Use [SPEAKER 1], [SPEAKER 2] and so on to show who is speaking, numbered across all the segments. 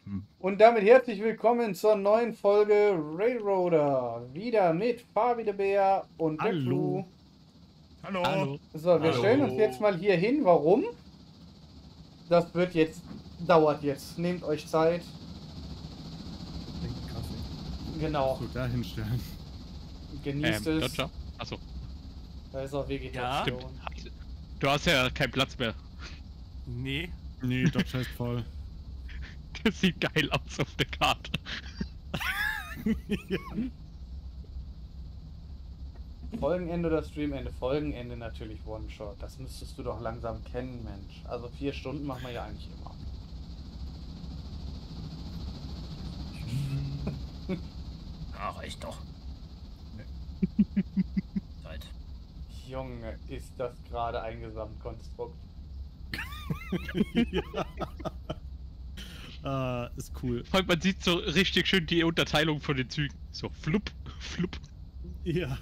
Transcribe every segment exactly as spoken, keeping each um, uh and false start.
[SPEAKER 1] Hm.
[SPEAKER 2] Und damit herzlich willkommen zur neuen Folge Railroader. Wieder mit Fabi der Bär und der Flu.
[SPEAKER 1] Hallo.
[SPEAKER 3] Hallo.
[SPEAKER 2] So, wir
[SPEAKER 3] Hallo.
[SPEAKER 2] stellen uns jetzt mal hier hin. Warum? Das wird jetzt, dauert jetzt. Nehmt euch Zeit.
[SPEAKER 3] Trinken Kaffee.
[SPEAKER 2] Genau.
[SPEAKER 1] So, da hinstellen.
[SPEAKER 2] Genießt
[SPEAKER 4] Ähm,
[SPEAKER 2] es.
[SPEAKER 4] Dodger? Achso,
[SPEAKER 2] Da ist auch Vegetation.
[SPEAKER 4] stimmt. Du hast ja keinen Platz mehr.
[SPEAKER 3] Nee.
[SPEAKER 1] Nee, Dodger ist voll.
[SPEAKER 4] Das sieht geil aus auf der Karte.
[SPEAKER 1] Ja.
[SPEAKER 2] Folgenende oder Streamende? Folgenende natürlich One-Shot. Das müsstest du doch langsam kennen, Mensch. Also vier Stunden machen wir ja eigentlich immer.
[SPEAKER 5] Ach, echt doch. Zeit.
[SPEAKER 2] Junge, ist das gerade ein Gesamtkonstrukt.
[SPEAKER 1] Ja. Ah, ist cool.
[SPEAKER 4] Vor allem, man sieht so richtig schön die Unterteilung von den Zügen. So, flupp, flupp.
[SPEAKER 1] Ja.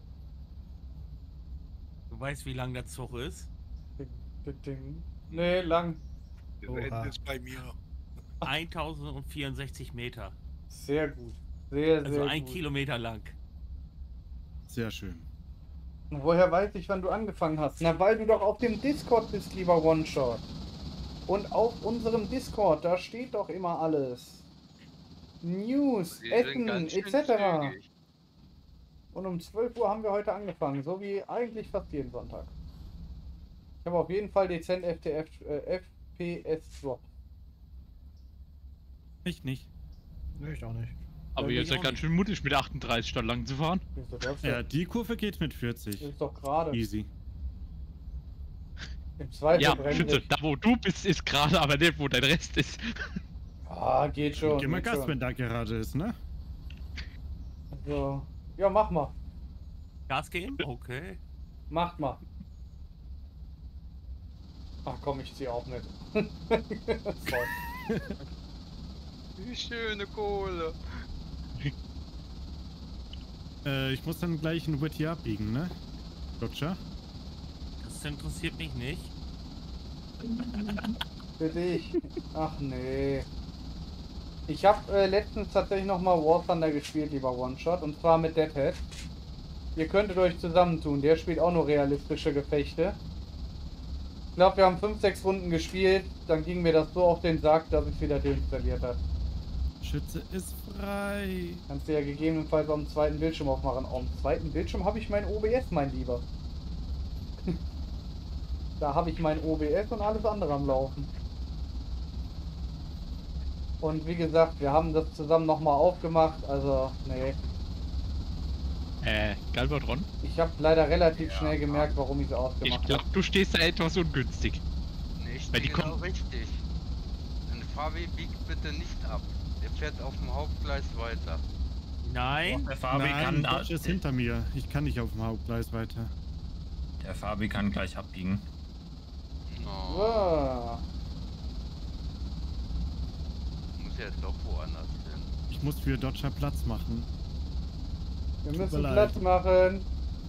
[SPEAKER 3] Du weißt, wie lang der Zug ist?
[SPEAKER 2] Ding, ding, ding. Nee, lang.
[SPEAKER 6] Das
[SPEAKER 1] Oha.
[SPEAKER 6] Ende ist bei mir.
[SPEAKER 3] tausendvierundsechzig Meter.
[SPEAKER 2] Sehr gut. Sehr, sehr
[SPEAKER 3] Also ein
[SPEAKER 2] gut.
[SPEAKER 3] Kilometer lang.
[SPEAKER 1] Sehr schön.
[SPEAKER 2] Und woher weiß ich, wann du angefangen hast? Na, weil du doch auf dem Discord bist, lieber One-Shot. Und auf unserem Discord, da steht doch immer alles. News,
[SPEAKER 6] Sie sind
[SPEAKER 2] Essen,
[SPEAKER 6] ganz schön
[SPEAKER 2] et cetera.
[SPEAKER 6] zügig.
[SPEAKER 2] Und um zwölf Uhr haben wir heute angefangen, so wie eigentlich fast jeden Sonntag. Ich habe auf jeden Fall dezent F T F, äh, F P S Drop.
[SPEAKER 1] Ich nicht.
[SPEAKER 3] Nee, ich auch nicht.
[SPEAKER 4] Aber
[SPEAKER 2] Ja,
[SPEAKER 4] ihr
[SPEAKER 2] ich
[SPEAKER 4] seid
[SPEAKER 3] auch
[SPEAKER 4] ganz
[SPEAKER 3] nicht.
[SPEAKER 4] schön mutig, mit achtunddreißig statt lang zu fahren.
[SPEAKER 2] Wieso das
[SPEAKER 1] Ja,
[SPEAKER 2] denn?
[SPEAKER 1] die Kurve geht mit
[SPEAKER 2] Das
[SPEAKER 1] vierzig.
[SPEAKER 2] ist doch gerade.
[SPEAKER 1] Easy.
[SPEAKER 2] Im Zweifel
[SPEAKER 4] Ja,
[SPEAKER 2] bremse
[SPEAKER 4] Schütze,
[SPEAKER 2] ich.
[SPEAKER 4] da wo du bist, ist gerade, aber nicht wo dein Rest ist.
[SPEAKER 2] Ah, geht schon.
[SPEAKER 1] Gib mal
[SPEAKER 2] geht
[SPEAKER 1] Gas,
[SPEAKER 2] schon.
[SPEAKER 1] wenn da gerade ist, ne?
[SPEAKER 2] So. Ja, mach mal.
[SPEAKER 3] Gas geben? Okay.
[SPEAKER 2] Macht mal. Ach komm, ich zieh auch mit. Voll.
[SPEAKER 6] Wie schöne Kohle.
[SPEAKER 1] Äh, ich muss dann gleich in Whittier abbiegen, ne? Dodger?
[SPEAKER 3] Das interessiert mich nicht.
[SPEAKER 2] Für dich. Ach nee. Ich habe äh, letztens tatsächlich nochmal War Thunder gespielt, lieber One-Shot. Und zwar mit Deadhead. Ihr könntet euch zusammentun. Der spielt auch nur realistische Gefechte. Ich glaube, wir haben fünf, sechs Runden gespielt. Dann ging mir das so auf den Sack, dass ich wieder deinstalliert habe.
[SPEAKER 1] Schütze ist frei.
[SPEAKER 2] Kannst du ja gegebenenfalls auf dem zweiten Bildschirm aufmachen. Auf dem zweiten Bildschirm habe ich mein O B S, mein Lieber. Da habe ich mein O B S und alles andere am Laufen. Und wie gesagt, wir haben das zusammen nochmal aufgemacht. Also, nee.
[SPEAKER 4] Äh, Galvatron?
[SPEAKER 2] Ich habe leider relativ
[SPEAKER 6] Ja.
[SPEAKER 2] schnell gemerkt, warum ich es
[SPEAKER 4] Ich
[SPEAKER 2] ausgemacht
[SPEAKER 4] glaube,
[SPEAKER 2] habe.
[SPEAKER 4] du stehst da etwas ungünstig.
[SPEAKER 6] Nicht
[SPEAKER 4] Weil die
[SPEAKER 6] genau
[SPEAKER 4] kommen-
[SPEAKER 6] richtig. Ein Fabi biegt bitte nicht ab. Der fährt auf dem Hauptgleis weiter.
[SPEAKER 3] Nein.
[SPEAKER 5] Der Fabi
[SPEAKER 1] Nein,
[SPEAKER 5] kann da,
[SPEAKER 1] Dodge ist hinter mir. Ich kann nicht auf dem Hauptgleis weiter.
[SPEAKER 5] der Fabi kann gleich abbiegen.
[SPEAKER 6] Oh,
[SPEAKER 2] So.
[SPEAKER 6] muss ja doch woanders hin.
[SPEAKER 1] Ich muss für Dodger Platz machen.
[SPEAKER 2] Wir
[SPEAKER 1] Tut
[SPEAKER 2] müssen
[SPEAKER 1] mir
[SPEAKER 2] Platz
[SPEAKER 1] leid.
[SPEAKER 2] machen.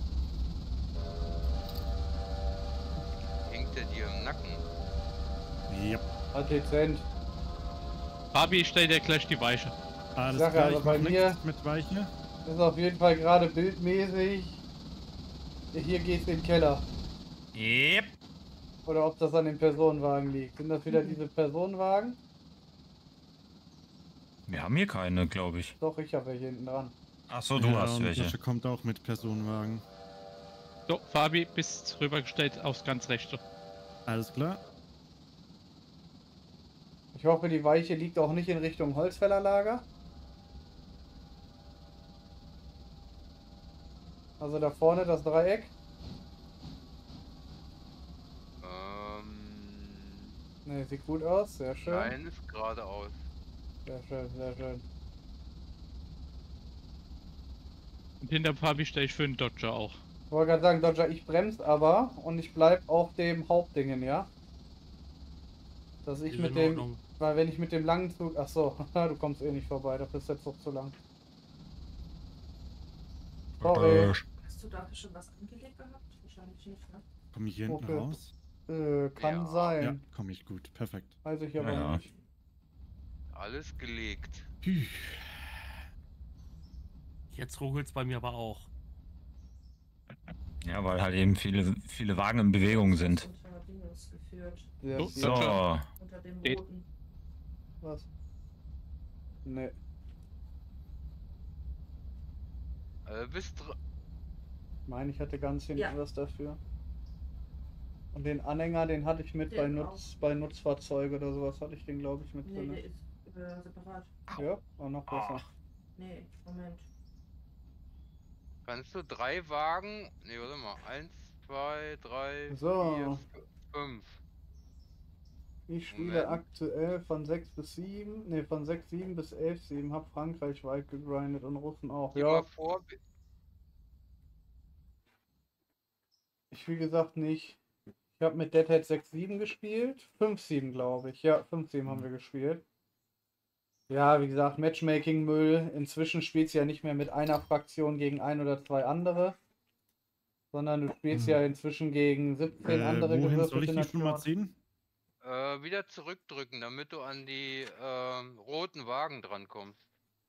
[SPEAKER 6] Hängt er dir im Nacken?
[SPEAKER 1] Yep.
[SPEAKER 2] Halt dezent.
[SPEAKER 4] Fabi, stell dir gleich die Weiche.
[SPEAKER 1] Alles
[SPEAKER 2] Sache,
[SPEAKER 1] klar,
[SPEAKER 2] also
[SPEAKER 1] ich
[SPEAKER 2] bei
[SPEAKER 1] mach
[SPEAKER 2] mir-
[SPEAKER 1] nichts mit Weiche.
[SPEAKER 2] Ist auf jeden Fall gerade bildmäßig. Hier geht's in den Keller.
[SPEAKER 5] Yep.
[SPEAKER 2] Oder ob das an den Personenwagen liegt. Sind das wieder diese Personenwagen?
[SPEAKER 5] Wir haben hier keine, glaube ich.
[SPEAKER 2] Doch, ich habe welche hinten dran.
[SPEAKER 5] Achso, du
[SPEAKER 1] Ja,
[SPEAKER 5] hast
[SPEAKER 1] und
[SPEAKER 5] welche.
[SPEAKER 1] Dodge kommt auch mit Personenwagen.
[SPEAKER 4] So, Fabi, bist rübergestellt aufs ganz rechte.
[SPEAKER 1] Alles klar.
[SPEAKER 2] Ich hoffe, die Weiche liegt auch nicht in Richtung Holzfällerlager. Also da vorne das Dreieck.
[SPEAKER 6] Ähm.
[SPEAKER 2] Ne, sieht gut aus. Sehr schön.
[SPEAKER 6] Nein, ist geradeaus.
[SPEAKER 2] Sehr schön, sehr schön.
[SPEAKER 4] Und hinter Fabi stelle ich für den Dodger auch.
[SPEAKER 2] Ich wollte gerade sagen, Dodger, ich bremse aber und ich bleib auf dem Hauptdingen, ja? Dass ich
[SPEAKER 3] Ist
[SPEAKER 2] mit
[SPEAKER 3] in
[SPEAKER 2] dem,
[SPEAKER 3] Ordnung.
[SPEAKER 2] weil wenn ich mit dem langen Zug, ach so, du kommst eh nicht vorbei, dafür ist der Zug zu lang. Sorry.
[SPEAKER 7] Hast du dafür schon was angelegt gehabt? Wahrscheinlich nicht, ne?
[SPEAKER 1] Komme ich hier hinten
[SPEAKER 2] Okay.
[SPEAKER 1] raus?
[SPEAKER 2] Äh, kann
[SPEAKER 6] Ja.
[SPEAKER 2] sein.
[SPEAKER 1] Ja, komme ich gut. Perfekt.
[SPEAKER 2] Weiß ich aber
[SPEAKER 5] Ja, ja.
[SPEAKER 2] nicht.
[SPEAKER 6] Ja, Alles gelegt.
[SPEAKER 1] Puh.
[SPEAKER 3] Jetzt ruckelt's bei mir aber auch.
[SPEAKER 5] Ja, weil halt eben viele, viele Wagen in Bewegung sind.
[SPEAKER 7] Unter Dingens geführt.
[SPEAKER 2] Sehr
[SPEAKER 4] So,
[SPEAKER 2] viel.
[SPEAKER 5] So,
[SPEAKER 7] Unter dem
[SPEAKER 4] Steht.
[SPEAKER 7] roten.
[SPEAKER 2] Was? Ne.
[SPEAKER 6] Äh, bist dr-
[SPEAKER 2] Ich meine, ich hatte ganz hinten
[SPEAKER 7] Ja.
[SPEAKER 2] was dafür. Und den Anhänger, den hatte ich mit bei,
[SPEAKER 7] Den
[SPEAKER 2] Nutz, bei Nutzfahrzeuge oder sowas, hatte ich den, glaube ich, mit
[SPEAKER 7] Nee,
[SPEAKER 2] drin.
[SPEAKER 7] der ist äh, separat.
[SPEAKER 2] Ja, auch noch besser.
[SPEAKER 7] Nee, Moment.
[SPEAKER 6] kannst du drei Wagen. Ne, warte mal. Eins, zwei, drei,
[SPEAKER 2] So.
[SPEAKER 6] vier, f- fünf.
[SPEAKER 2] Ich spiele
[SPEAKER 6] Moment.
[SPEAKER 2] aktuell von sechs bis sieben, ne, von sechs Komma sieben bis elf Komma sieben, hab Frankreich weit gegrindet und Russen auch.
[SPEAKER 6] Geh
[SPEAKER 2] Ja,
[SPEAKER 6] mal vor.
[SPEAKER 2] ich wie gesagt nicht. Ich habe mit Deadhead sechs Komma sieben gespielt. fünf Komma sieben glaube ich. Ja, fünf Komma sieben haben wir gespielt. Ja, wie gesagt, Matchmaking-Müll. Inzwischen spielst du ja nicht mehr mit einer Fraktion gegen ein oder zwei andere. Sondern du spielst
[SPEAKER 1] Hm.
[SPEAKER 2] ja inzwischen gegen siebzehn
[SPEAKER 1] Äh,
[SPEAKER 2] andere
[SPEAKER 1] wohin soll ich
[SPEAKER 2] gewürfelte
[SPEAKER 1] die schon mal
[SPEAKER 2] Nationen.
[SPEAKER 1] ziehen?
[SPEAKER 6] Äh, wieder zurückdrücken, damit du an die ähm, roten Wagen drankommst.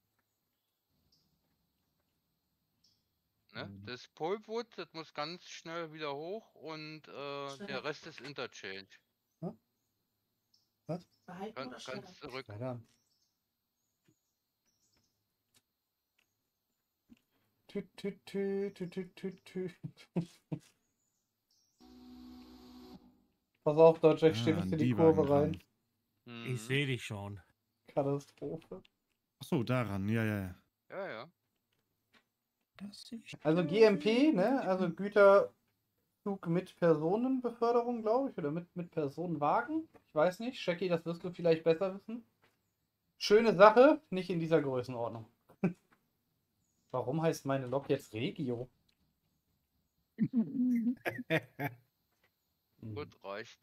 [SPEAKER 6] Ne?
[SPEAKER 1] Mhm.
[SPEAKER 6] Das Polewood, das muss ganz schnell wieder hoch und äh,
[SPEAKER 7] Schneller.
[SPEAKER 6] der Rest ist Interchange.
[SPEAKER 7] Behalten
[SPEAKER 6] Kann,
[SPEAKER 7] oder schneller?
[SPEAKER 6] kannst zurück.
[SPEAKER 2] Ja, dann. Tü, tü, tü, tü, tü, tü, tü. Pass auf, Deutscher, ich
[SPEAKER 1] Ah,
[SPEAKER 2] stehe bis in die
[SPEAKER 1] die
[SPEAKER 2] Kurve
[SPEAKER 1] Wagen
[SPEAKER 2] rein.
[SPEAKER 1] dran.
[SPEAKER 6] Mhm.
[SPEAKER 3] Ich sehe dich schon.
[SPEAKER 2] Katastrophe.
[SPEAKER 1] Achso, daran, ja, ja, ja.
[SPEAKER 6] Ja, ja.
[SPEAKER 2] Also G M P, ne? Also Güterzug mit Personenbeförderung, glaube ich. Oder mit, mit Personenwagen. Ich weiß nicht. Shaggy, das wirst du vielleicht besser wissen. Schöne Sache, nicht in dieser Größenordnung. Warum heißt meine Lok jetzt Regio?
[SPEAKER 6] Gut, reicht.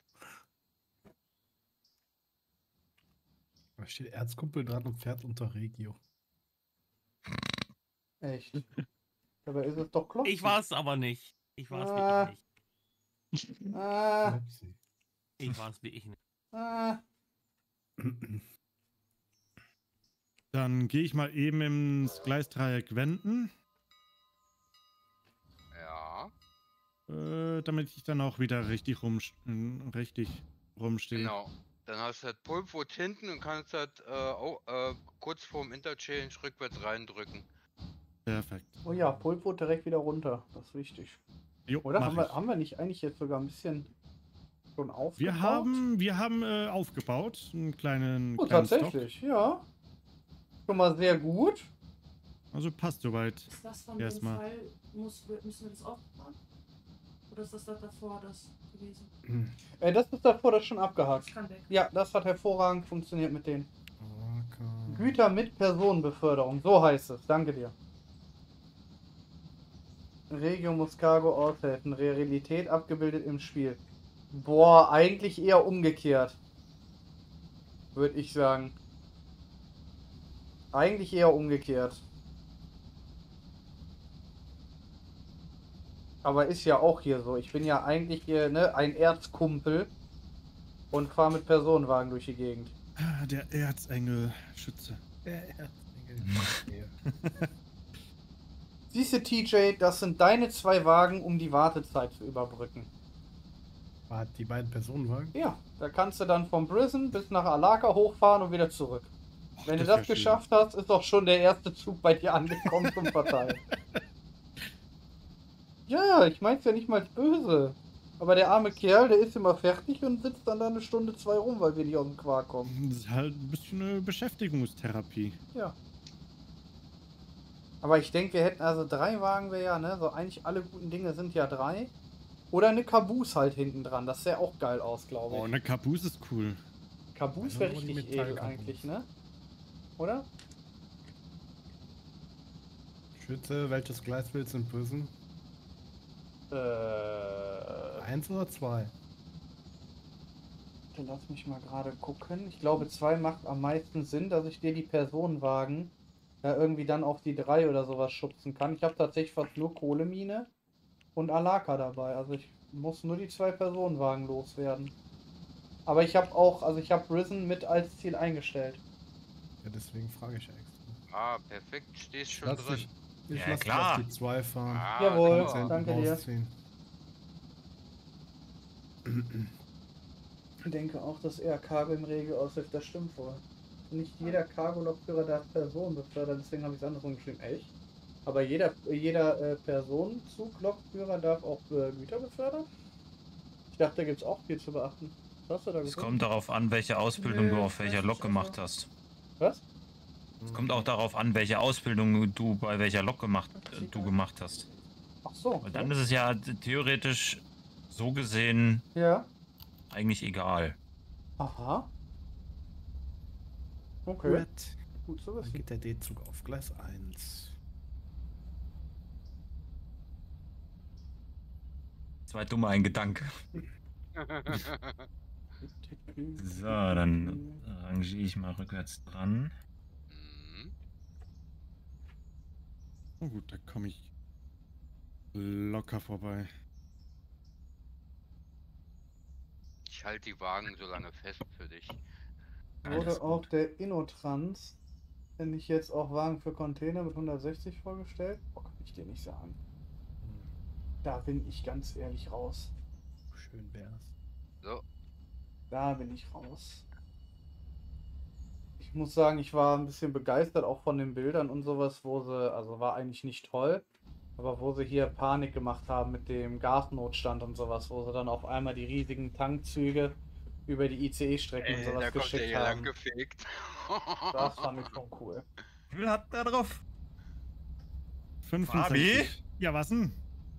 [SPEAKER 8] Da steht Erzkumpel dran und fährt unter Regio.
[SPEAKER 2] Echt? Dabei ist es doch Klopfen.
[SPEAKER 3] Ich war's aber nicht. Ich war's
[SPEAKER 2] Ah.
[SPEAKER 3] wirklich nicht.
[SPEAKER 2] Ah,
[SPEAKER 8] Upsi.
[SPEAKER 3] Ich war's wie ich nicht.
[SPEAKER 2] ah.
[SPEAKER 1] Dann gehe ich mal eben ins Gleisdreieck wenden,
[SPEAKER 6] Ja,
[SPEAKER 1] äh, damit ich dann auch wieder richtig, rum, richtig rumstehe.
[SPEAKER 6] genau. Dann hast du das Polewood hinten und kannst das äh, au- äh, kurz vorm Interchange rückwärts reindrücken.
[SPEAKER 1] Perfekt.
[SPEAKER 2] Oh ja, Pulpo direkt wieder runter. Das ist wichtig.
[SPEAKER 1] Jo,
[SPEAKER 2] Oder?
[SPEAKER 1] mach
[SPEAKER 2] Haben wir,
[SPEAKER 1] ich.
[SPEAKER 2] haben wir nicht eigentlich jetzt sogar ein bisschen schon aufgebaut?
[SPEAKER 1] Wir haben, wir haben äh, aufgebaut, einen kleinen,
[SPEAKER 2] Oh,
[SPEAKER 1] kleinen Stock.
[SPEAKER 2] tatsächlich, ja. Schon mal sehr gut.
[SPEAKER 1] Also passt soweit.
[SPEAKER 7] Ist das von
[SPEAKER 1] Erstmal.
[SPEAKER 7] dem Fall, muss, müssen wir das aufbauen? Oder ist das da davor das gewesen?
[SPEAKER 2] Äh, das ist davor das schon abgehakt.
[SPEAKER 7] Das kann weg.
[SPEAKER 2] Ja, das hat hervorragend funktioniert mit denen.
[SPEAKER 8] Okay.
[SPEAKER 2] Güter mit Personenbeförderung, so heißt es. Danke dir. Regio muss Cargo aushelfen. Realität abgebildet im Spiel. Boah, eigentlich eher umgekehrt. Würde ich sagen. Eigentlich eher umgekehrt. Aber ist ja auch hier so. Ich bin ja eigentlich hier, ne, ein Erzkumpel und fahre mit Personenwagen durch die Gegend.
[SPEAKER 1] Ah, der Erzengel Schütze.
[SPEAKER 8] Der Erzengel.
[SPEAKER 2] Siehst du, T J, das sind deine zwei Wagen, um die Wartezeit zu überbrücken.
[SPEAKER 8] War die beiden Personenwagen?
[SPEAKER 2] Ja, da kannst du dann vom Prison bis nach Alaka hochfahren und wieder zurück.
[SPEAKER 1] Och,
[SPEAKER 2] Wenn du
[SPEAKER 1] das
[SPEAKER 2] das
[SPEAKER 1] wär
[SPEAKER 2] geschafft hast, ist doch schon der erste Zug bei dir angekommen zum Verteilen. Ja, ich mein's ja nicht mal böse. Aber der arme Kerl, der ist immer fertig und sitzt dann da eine Stunde, zwei rum, weil wir nicht aus dem Quark kommen.
[SPEAKER 1] schön. Das ist halt ein bisschen eine Beschäftigungstherapie.
[SPEAKER 2] Ja. Aber ich denke, wir hätten also drei Wagen, wäre ja, ne? So eigentlich alle guten Dinge sind ja drei. Oder eine Caboose halt hinten dran. Das sähe auch geil aus, glaube ich.
[SPEAKER 1] Oh, eine Caboose ist cool.
[SPEAKER 2] Caboose
[SPEAKER 8] Also
[SPEAKER 2] wäre
[SPEAKER 8] nur die
[SPEAKER 2] richtig edel
[SPEAKER 8] Metall-Caboose.
[SPEAKER 2] eigentlich, ne? Oder?
[SPEAKER 8] Schütze, welches Gleis willst du in Prison?
[SPEAKER 2] Äh,
[SPEAKER 8] Eins oder zwei?
[SPEAKER 2] dann lass mich mal gerade gucken. Ich glaube, zwei macht am meisten Sinn, dass ich dir die Personenwagen ja, irgendwie dann auf die drei oder sowas schubsen kann. Ich habe tatsächlich fast nur Kohlemine und Alaka dabei. Also ich muss nur die zwei Personenwagen loswerden. Aber ich habe auch, also ich habe Risen mit als Ziel eingestellt.
[SPEAKER 8] Ja, deswegen frage ich ja extra.
[SPEAKER 6] Ah, perfekt, stehst schon
[SPEAKER 8] Lass
[SPEAKER 6] drin.
[SPEAKER 8] dich, ich
[SPEAKER 5] Ja,
[SPEAKER 8] lass dich
[SPEAKER 5] klar.
[SPEAKER 8] auf die zwei fahren.
[SPEAKER 6] Ah,
[SPEAKER 2] Jawohl,
[SPEAKER 6] super.
[SPEAKER 8] Zehn
[SPEAKER 2] danke dir.
[SPEAKER 8] rausziehen.
[SPEAKER 2] Ich denke auch, dass er Cargo im Regel aushilft, das stimmt wohl. Nicht jeder Cargo-Lokführer darf Personen befördern, deswegen habe ich es andersrum geschrieben. Echt? Aber jeder, jeder äh, Personenzug-Lokführer darf auch äh, Güter befördern? Ich dachte, da gibt es auch viel zu beachten. Was hast du da
[SPEAKER 5] Es
[SPEAKER 2] gefunden?
[SPEAKER 5] kommt darauf an, welche Ausbildung
[SPEAKER 7] Nö,
[SPEAKER 5] du auf welcher
[SPEAKER 7] weiß
[SPEAKER 5] Lok
[SPEAKER 7] ich
[SPEAKER 5] gemacht
[SPEAKER 7] einfach.
[SPEAKER 5] hast.
[SPEAKER 2] Was?
[SPEAKER 5] Es kommt auch darauf an, welche Ausbildung du bei welcher Lok gemacht, äh, du gemacht hast.
[SPEAKER 2] Ach so.
[SPEAKER 5] Und dann ist es ja theoretisch so gesehen
[SPEAKER 2] Ja.
[SPEAKER 5] eigentlich egal.
[SPEAKER 2] Aha. Okay.
[SPEAKER 8] Gut.
[SPEAKER 2] Gut zu
[SPEAKER 8] Dann
[SPEAKER 2] wissen.
[SPEAKER 8] geht der D-Zug auf Gleis eins.
[SPEAKER 5] Zwei dumme ein Gedanke. So, dann rangiere ich mal rückwärts dran.
[SPEAKER 6] Mhm.
[SPEAKER 1] Oh gut, da komme ich locker vorbei.
[SPEAKER 6] Ich halte die Wagen so lange fest für dich.
[SPEAKER 2] Wurde
[SPEAKER 5] Alles
[SPEAKER 2] auch
[SPEAKER 5] gut.
[SPEAKER 2] der Innotrans, wenn ich jetzt auch Wagen für Container mit hundertsechzig vorgestellt? Boah, kann ich dir nicht sagen. Da bin ich ganz ehrlich raus.
[SPEAKER 8] Schön wär's.
[SPEAKER 6] So,
[SPEAKER 2] Da bin ich raus. Ich muss sagen, ich war ein bisschen begeistert auch von den Bildern und sowas, wo sie, also war eigentlich nicht toll, aber wo sie hier Panik gemacht haben mit dem Gasnotstand und sowas, wo sie dann auf einmal die riesigen Tankzüge über die I C E-Strecken und
[SPEAKER 6] äh,
[SPEAKER 2] sowas
[SPEAKER 6] da kommt der
[SPEAKER 2] geschickt
[SPEAKER 6] hier lang
[SPEAKER 2] haben.
[SPEAKER 6] gefegt.
[SPEAKER 2] Das fand ich schon cool.
[SPEAKER 5] Wie viel hat der drauf?
[SPEAKER 1] fünfundsechzig. Ja, was denn?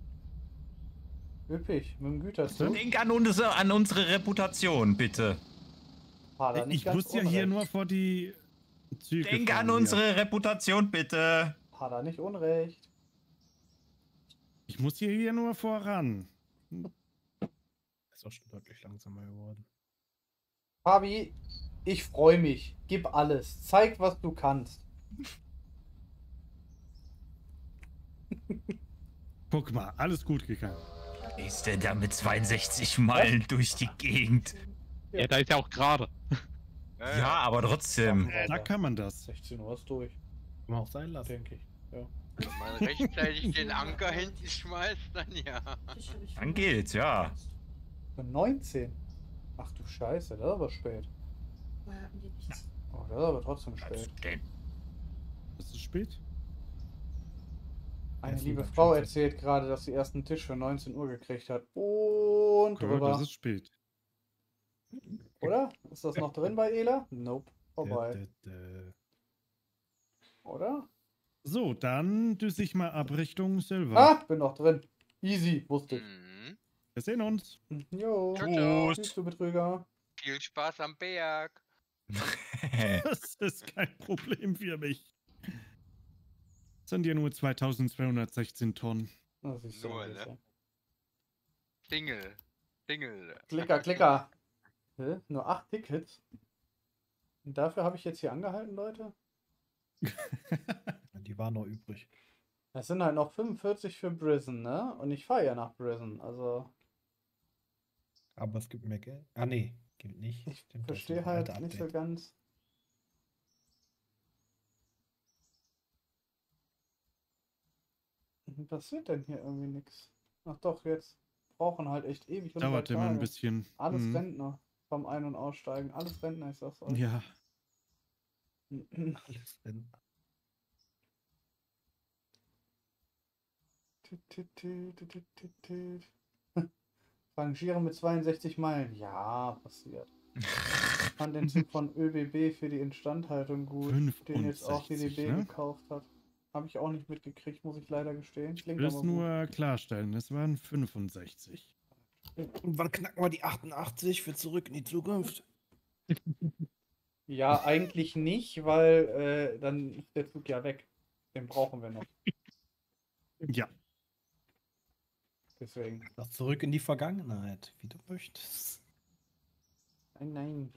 [SPEAKER 2] Üppig, mit dem Güterzug.
[SPEAKER 5] Denk an unsere, an unsere Reputation, bitte.
[SPEAKER 2] Hat er nicht
[SPEAKER 1] Ich
[SPEAKER 2] ganz
[SPEAKER 1] muss ja hier
[SPEAKER 2] unrecht.
[SPEAKER 1] nur vor die Züge
[SPEAKER 5] Denk
[SPEAKER 1] fahren
[SPEAKER 5] an
[SPEAKER 1] hier.
[SPEAKER 5] unsere Reputation, bitte.
[SPEAKER 2] Hat er nicht unrecht.
[SPEAKER 1] Ich muss hier, hier nur voran.
[SPEAKER 8] Ist auch schon deutlich langsamer geworden.
[SPEAKER 2] Fabi, ich freue mich. Gib alles. Zeig, was du kannst.
[SPEAKER 1] Guck mal, alles gut gegangen.
[SPEAKER 5] Ist der da mit zweiundsechzig Meilen durch die Gegend?
[SPEAKER 4] Ja, da ist ja auch gerade.
[SPEAKER 6] Ja,
[SPEAKER 5] Ja, aber trotzdem.
[SPEAKER 1] Da kann man das.
[SPEAKER 2] sechzehn Uhr ist durch,
[SPEAKER 8] Kann man auch sein lassen.
[SPEAKER 2] denke ich. Ja.
[SPEAKER 6] wenn man rechtzeitig den Anker hinten schmeißt, dann ja.
[SPEAKER 7] Ich hab ich
[SPEAKER 5] Dann geht's, ja.
[SPEAKER 2] Für neunzehn. Ach du Scheiße, das ist aber spät.
[SPEAKER 7] Woher hatten die nichts?
[SPEAKER 2] Oh, das ist aber trotzdem spät.
[SPEAKER 1] Ist es spät?
[SPEAKER 2] Eine
[SPEAKER 8] Jetzt
[SPEAKER 2] liebe
[SPEAKER 8] sind wir
[SPEAKER 2] Frau
[SPEAKER 8] schon
[SPEAKER 2] erzählt gerade, dass sie erst einen Tisch für neunzehn Uhr gekriegt hat. Und
[SPEAKER 1] Okay,
[SPEAKER 2] drüber.
[SPEAKER 1] das ist spät.
[SPEAKER 2] Oder? Ist das noch drin bei Ela? Nope. Vorbei.
[SPEAKER 8] Dä, dä, dä.
[SPEAKER 2] Oder?
[SPEAKER 1] So, dann düse ich mal ab Richtung Silver.
[SPEAKER 2] Ah, bin noch drin. Easy, wusste ich.
[SPEAKER 6] Mhm.
[SPEAKER 1] Wir sehen uns.
[SPEAKER 2] Jo.
[SPEAKER 6] Ciao, ciao.
[SPEAKER 2] Tschüss, du Betrüger.
[SPEAKER 6] Viel Spaß am Berg.
[SPEAKER 1] Das ist kein Problem für mich. Das sind ja nur zweitausendzweihundertsechzehn Tonnen.
[SPEAKER 2] Das ist so
[SPEAKER 6] Nur,
[SPEAKER 2] ein
[SPEAKER 6] ne?
[SPEAKER 2] bisschen.
[SPEAKER 6] Single. Single.
[SPEAKER 2] Klicker, Klicker. Hä? Nur acht Tickets? Und dafür habe ich jetzt hier angehalten, Leute?
[SPEAKER 8] Die waren noch übrig.
[SPEAKER 2] Es sind halt noch fünfundvierzig für Brison, ne? Und ich fahre ja nach Brison, also
[SPEAKER 8] Aber es gibt mehr Geld. Ah, nee, gibt nicht.
[SPEAKER 2] ich
[SPEAKER 8] Stimmt, das ist
[SPEAKER 2] verstehe
[SPEAKER 8] ein
[SPEAKER 2] halt
[SPEAKER 8] alter
[SPEAKER 2] nicht so
[SPEAKER 8] Update.
[SPEAKER 2] ganz. Was passiert denn hier irgendwie nichts? Ach doch, jetzt brauchen halt echt ewig und
[SPEAKER 1] Dauert immer ein
[SPEAKER 2] Tage.
[SPEAKER 1] bisschen.
[SPEAKER 2] Alles
[SPEAKER 1] Mhm.
[SPEAKER 2] Rentner vom Ein- und Aussteigen. Alles Rentner, ich sag's euch.
[SPEAKER 1] Ja,
[SPEAKER 8] Alles drin.
[SPEAKER 2] Tüt, tüt, tüt, tüt, tüt, tüt, tüt. Rangiere mit zweiundsechzig Meilen. Ja, passiert. Ich fand den Zug von ÖBB für die Instandhaltung gut, den jetzt auch die D B
[SPEAKER 1] fünfundsechzig, ne?
[SPEAKER 2] gekauft hat. Habe ich auch nicht mitgekriegt, muss ich leider gestehen.
[SPEAKER 1] ich
[SPEAKER 2] Klingt
[SPEAKER 1] will es
[SPEAKER 2] aber gut.
[SPEAKER 1] nur klarstellen. Es waren fünfundsechzig.
[SPEAKER 8] Und wann knacken wir die achtundachtzig für zurück in die Zukunft?
[SPEAKER 2] Ja, eigentlich nicht, weil äh, dann ist der Zug ja weg. Den brauchen wir noch.
[SPEAKER 1] Ja,
[SPEAKER 2] Deswegen.
[SPEAKER 8] Doch zurück in die Vergangenheit, wie du möchtest.
[SPEAKER 2] Nein, nein.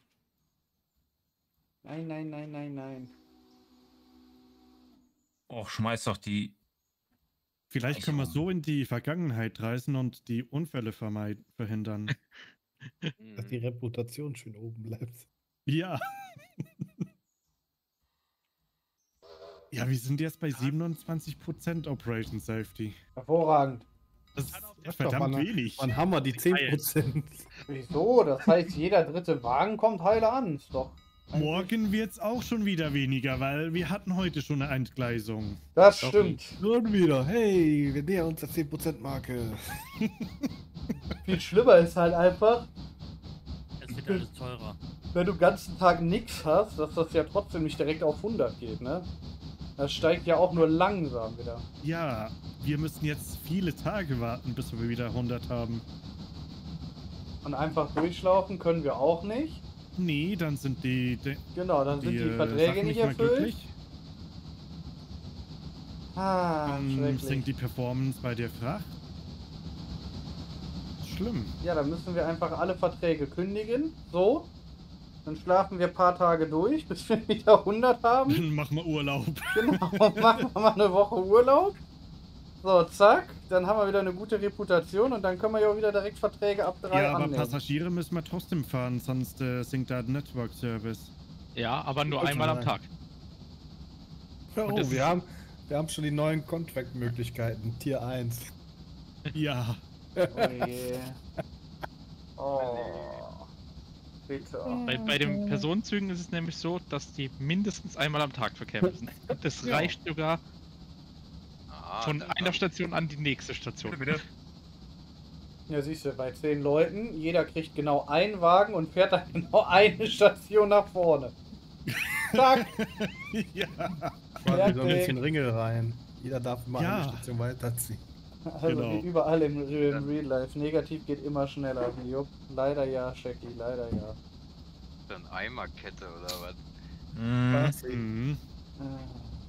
[SPEAKER 2] Nein, nein, nein, nein, nein.
[SPEAKER 5] Och, schmeiß doch die.
[SPEAKER 1] vielleicht können wir
[SPEAKER 5] Also-
[SPEAKER 1] so in die Vergangenheit reisen und die Unfälle vermeid- verhindern.
[SPEAKER 8] Dass die
[SPEAKER 6] Mhm.
[SPEAKER 8] Reputation schön oben bleibt.
[SPEAKER 1] Ja, Ja, wir sind jetzt bei siebenundzwanzig Prozent Operation Safety.
[SPEAKER 2] Hervorragend.
[SPEAKER 1] Das ist
[SPEAKER 8] doch,
[SPEAKER 1] verdammt
[SPEAKER 8] wann-
[SPEAKER 1] wenig.
[SPEAKER 8] Wann haben wir die zehn Prozent?
[SPEAKER 2] Wieso? Das heißt, jeder dritte Wagen kommt heile an. Ist doch. eigentlich-
[SPEAKER 1] Morgen wird es auch schon wieder weniger, weil wir hatten heute schon eine Entgleisung.
[SPEAKER 2] Das
[SPEAKER 4] Doch
[SPEAKER 2] stimmt.
[SPEAKER 8] Schon wieder. Hey, wir nähern uns der zehn Prozent Marke.
[SPEAKER 2] Viel schlimmer ist halt einfach,
[SPEAKER 3] Es wird alles teurer.
[SPEAKER 2] wenn du den ganzen Tag nichts hast, dass das ja trotzdem nicht direkt auf hundert geht, ne? Das steigt ja auch nur langsam wieder.
[SPEAKER 1] Ja, wir müssen jetzt viele Tage warten, bis wir wieder hundert haben.
[SPEAKER 2] Und einfach durchlaufen können wir auch nicht.
[SPEAKER 1] Nee, dann sind die, die,
[SPEAKER 2] Genau, dann sind die,
[SPEAKER 1] äh,
[SPEAKER 2] Verträge
[SPEAKER 1] Sachen
[SPEAKER 2] nicht
[SPEAKER 1] mehr
[SPEAKER 2] erfüllt.
[SPEAKER 1] glücklich.
[SPEAKER 2] Ah,
[SPEAKER 1] Dann
[SPEAKER 2] schrecklich.
[SPEAKER 1] sinkt die Performance bei der Fracht. Schlimm.
[SPEAKER 2] Ja, dann müssen wir einfach alle Verträge kündigen. So. Dann schlafen wir ein paar Tage durch, bis wir wieder hundert haben.
[SPEAKER 1] Dann machen wir Urlaub.
[SPEAKER 2] Genau, machen wir mal eine Woche Urlaub. So, zack. Dann haben wir wieder eine gute Reputation und dann können wir ja auch wieder direkt Verträge ab drei
[SPEAKER 1] Ja, aber
[SPEAKER 2] annehmen.
[SPEAKER 1] Passagiere müssen wir trotzdem fahren, sonst äh, sinkt da der Network Service.
[SPEAKER 4] Ja, aber nur
[SPEAKER 8] Okay.
[SPEAKER 4] einmal am Tag.
[SPEAKER 8] Oh,
[SPEAKER 4] das ist-
[SPEAKER 8] wir haben, wir haben schon die neuen Contract-Möglichkeiten. Tier eins.
[SPEAKER 1] Ja.
[SPEAKER 2] Oh je. Oh. Bitte.
[SPEAKER 4] Bei, bei den Personenzügen ist es nämlich so, dass die mindestens einmal am Tag verkehren müssen. Das
[SPEAKER 2] Ja.
[SPEAKER 4] reicht sogar
[SPEAKER 6] Ah,
[SPEAKER 4] von
[SPEAKER 6] dann-
[SPEAKER 4] einer Station an die nächste Station.
[SPEAKER 5] Bitte?
[SPEAKER 2] Ja, siehst du, bei zehn Leuten, jeder kriegt genau einen Wagen und fährt dann genau eine Station nach vorne. Zack.
[SPEAKER 1] Ja.
[SPEAKER 8] Quasi so ein
[SPEAKER 2] Fertig.
[SPEAKER 8] bisschen Ringel rein. Jeder darf mal
[SPEAKER 1] Ja.
[SPEAKER 8] eine Station weiterziehen.
[SPEAKER 2] Also
[SPEAKER 1] Genau.
[SPEAKER 2] wie überall im, im Real Life. Negativ geht immer schneller. Jupp. Leider ja, Shaggy, leider ja.
[SPEAKER 6] Dann Eimerkette oder was?
[SPEAKER 5] Mhm.
[SPEAKER 8] Was?
[SPEAKER 1] Mhm.
[SPEAKER 2] Ah.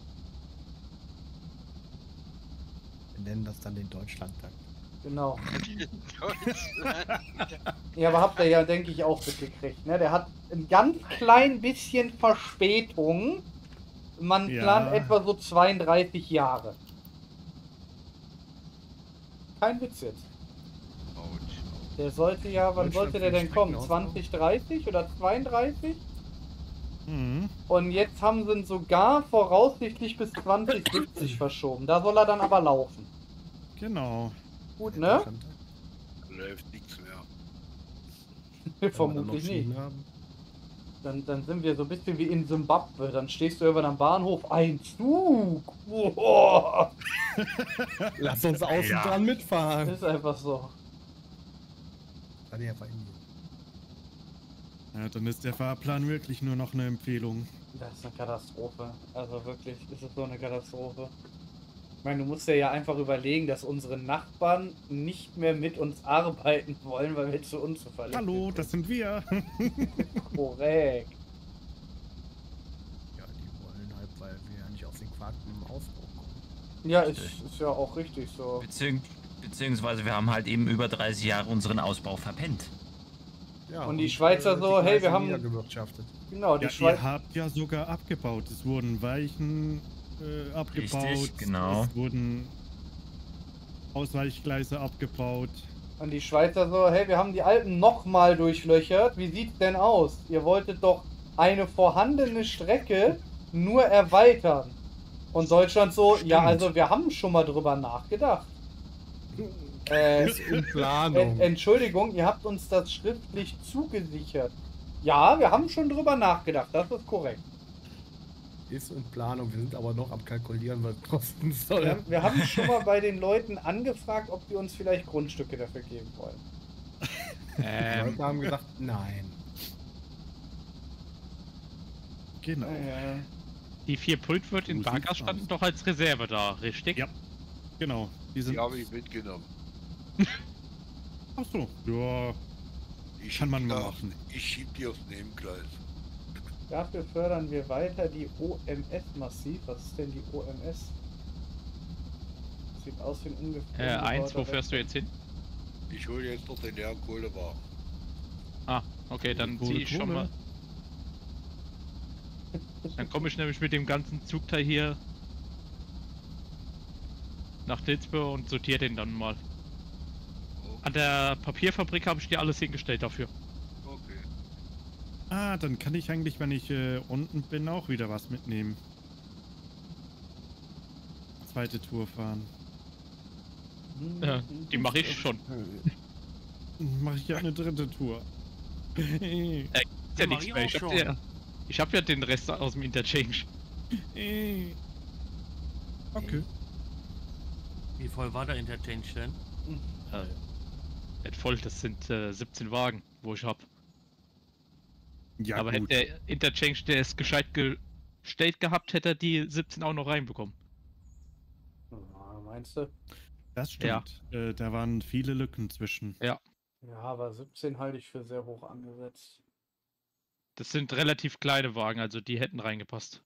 [SPEAKER 8] Wir nennen das dann den Deutschlandtag.
[SPEAKER 2] Genau.
[SPEAKER 6] Deutschland.
[SPEAKER 2] Ja, aber habt ihr ja, denke ich, auch mitgekriegt. Ne? Der hat ein ganz klein bisschen Verspätung. Man
[SPEAKER 1] Ja.
[SPEAKER 2] plant etwa so zweiunddreißig Jahre. Kein Witz jetzt.
[SPEAKER 6] Autsch.
[SPEAKER 2] Der sollte ja, wann
[SPEAKER 8] Deutschland
[SPEAKER 2] sollte der
[SPEAKER 8] für
[SPEAKER 2] denn kommen?
[SPEAKER 8] Streckenausbau.
[SPEAKER 2] zwanzig dreißig oder zweiunddreißig?
[SPEAKER 1] Mhm.
[SPEAKER 2] Und jetzt haben sie ihn sogar voraussichtlich bis zwanzig siebzig verschoben. Da soll er dann aber laufen.
[SPEAKER 1] Genau.
[SPEAKER 2] Gut, ne?
[SPEAKER 8] Deutschlandtag.
[SPEAKER 6] Läuft nichts mehr.
[SPEAKER 8] Wenn wir dann
[SPEAKER 2] Vermutlich
[SPEAKER 8] noch
[SPEAKER 2] nicht.
[SPEAKER 8] Schienen haben.
[SPEAKER 2] Dann, dann sind wir so ein bisschen wie in Simbabwe. Dann stehst du irgendwann am Bahnhof. Ein Zug! Boah.
[SPEAKER 8] Lass uns außen
[SPEAKER 5] Ja.
[SPEAKER 8] dran mitfahren.
[SPEAKER 2] Ist einfach so.
[SPEAKER 8] Kann ich einfach hingehen.
[SPEAKER 1] Ja, dann ist der Fahrplan wirklich nur noch eine Empfehlung.
[SPEAKER 2] Das ist eine Katastrophe. Also wirklich, ist es so eine Katastrophe. Ich meine, du musst dir ja einfach überlegen, dass unsere Nachbarn nicht mehr mit uns arbeiten wollen, weil wir zu unzuverlässig
[SPEAKER 1] Hallo,
[SPEAKER 2] sind.
[SPEAKER 1] das sind wir.
[SPEAKER 2] Korrekt.
[SPEAKER 8] Ja, die wollen halt, weil wir ja nicht auf den Quark im Ausbau kommen.
[SPEAKER 2] Ja, ist, ist ja auch richtig so.
[SPEAKER 5] Beziehungs beziehungsweise wir haben halt eben über dreißig Jahre unseren Ausbau verpennt.
[SPEAKER 8] Ja,
[SPEAKER 2] Und die Schweizer so,
[SPEAKER 8] die
[SPEAKER 2] hey, wir
[SPEAKER 8] Gleise
[SPEAKER 2] haben-
[SPEAKER 8] niedergewirtschaftet.
[SPEAKER 2] Genau, die
[SPEAKER 1] Ja,
[SPEAKER 2] Schweiz.
[SPEAKER 1] ihr habt ja sogar abgebaut. Es wurden Weichen äh, abgebaut.
[SPEAKER 5] Richtig, genau.
[SPEAKER 1] Es wurden Ausweichgleise abgebaut.
[SPEAKER 2] Und die Schweizer so, hey, wir haben die Alpen nochmal durchlöchert. Wie sieht's denn aus? Ihr wolltet doch eine vorhandene Strecke nur erweitern. Und Deutschland so, ja,
[SPEAKER 5] Stimmt.
[SPEAKER 2] also wir haben schon mal drüber nachgedacht. Äh,
[SPEAKER 8] Ist in
[SPEAKER 2] en
[SPEAKER 8] Planung.
[SPEAKER 2] Entschuldigung, ihr habt uns das schriftlich zugesichert. Ja, wir haben schon drüber nachgedacht, das ist korrekt.
[SPEAKER 8] Ist in Planung. Wir sind aber noch am Kalkulieren, was kosten
[SPEAKER 2] Wir,
[SPEAKER 8] soll.
[SPEAKER 2] haben- wir haben schon mal bei den Leuten angefragt, ob die uns vielleicht Grundstücke dafür geben wollen.
[SPEAKER 8] Die
[SPEAKER 4] Ähm,
[SPEAKER 8] Leute haben gesagt, nein.
[SPEAKER 1] Genau.
[SPEAKER 2] Äh,
[SPEAKER 4] die vier Pultwirt in
[SPEAKER 1] So sieht's
[SPEAKER 4] Bagas standen
[SPEAKER 1] aus.
[SPEAKER 4] doch als Reserve da, richtig?
[SPEAKER 1] Ja. Genau. Die sind.
[SPEAKER 6] Die habe ich mitgenommen.
[SPEAKER 1] Ach so. Ja.
[SPEAKER 6] Ich
[SPEAKER 1] Kann man
[SPEAKER 6] schieb
[SPEAKER 1] mal
[SPEAKER 6] die auf-
[SPEAKER 1] machen.
[SPEAKER 6] Ich schieb die aufs Nebengleis.
[SPEAKER 2] Dafür fördern wir weiter die O M S massiv. Was ist denn die O M S? Sieht aus wie ein ungefähr.
[SPEAKER 4] Äh, eins, wo fährst du jetzt hin?
[SPEAKER 6] Ich hole jetzt noch den leeren Kohlewagen.
[SPEAKER 4] Ah, okay, dann
[SPEAKER 1] Kohle,
[SPEAKER 4] ziehe ich schon
[SPEAKER 1] Kohle.
[SPEAKER 4] mal. Dann komme ich nämlich mit dem ganzen Zugteil hier nach Dilsburg und sortiere den dann mal. An der Papierfabrik habe ich dir alles hingestellt dafür.
[SPEAKER 6] Okay.
[SPEAKER 1] Ah, dann kann ich eigentlich, wenn ich äh, unten bin, auch wieder was mitnehmen. zweite Tour fahren.
[SPEAKER 4] Ja, die mache ich schon.
[SPEAKER 1] Mache ich ja eine dritte Tour.
[SPEAKER 4] Äh, ist ja
[SPEAKER 3] mach
[SPEAKER 4] nichts
[SPEAKER 3] ich
[SPEAKER 4] mehr.
[SPEAKER 3] auch
[SPEAKER 4] Ich hab,
[SPEAKER 3] schon.
[SPEAKER 4] ja, ich hab ja den Rest aus dem Interchange.
[SPEAKER 1] Okay.
[SPEAKER 3] Wie voll war der Interchange denn?
[SPEAKER 4] Äh, nicht voll, das sind äh, siebzehn Wagen, wo ich hab.
[SPEAKER 1] Ja,
[SPEAKER 4] Aber
[SPEAKER 1] gut.
[SPEAKER 4] hätte der Interchange, der es gescheit gestellt gehabt, hätte er die siebzehn auch noch reinbekommen.
[SPEAKER 2] Na, meinst du?
[SPEAKER 1] Das stimmt. Äh, da waren viele Lücken zwischen.
[SPEAKER 2] Ja, aber siebzehn halte ich für sehr hoch angesetzt.
[SPEAKER 4] Das sind relativ kleine Wagen, also die hätten reingepasst.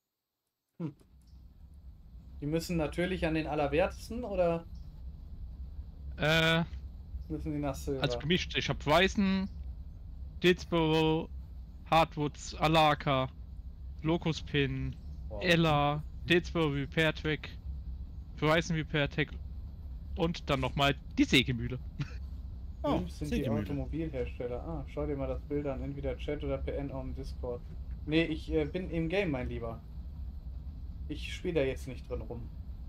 [SPEAKER 2] Die müssen natürlich an den allerwertesten oder
[SPEAKER 4] Äh,
[SPEAKER 2] müssen die nach Silber?
[SPEAKER 4] also gemischt. Ich hab Weißen, Dillsborough, Hardwoods, Alaka, Locus Pin,
[SPEAKER 2] Wow.
[SPEAKER 4] Ella, Dillsborough Repair Track, Verizon Repair Track und dann nochmal die Sägemühle.
[SPEAKER 1] Oh,
[SPEAKER 2] Fünf sind die
[SPEAKER 1] Sägemühle.
[SPEAKER 2] Automobilhersteller. Ah, schau dir mal das Bild an, entweder Chat oder P N auf dem Discord. Nee, ich äh, bin im Game, mein Lieber. Ich spiele da jetzt nicht drin rum.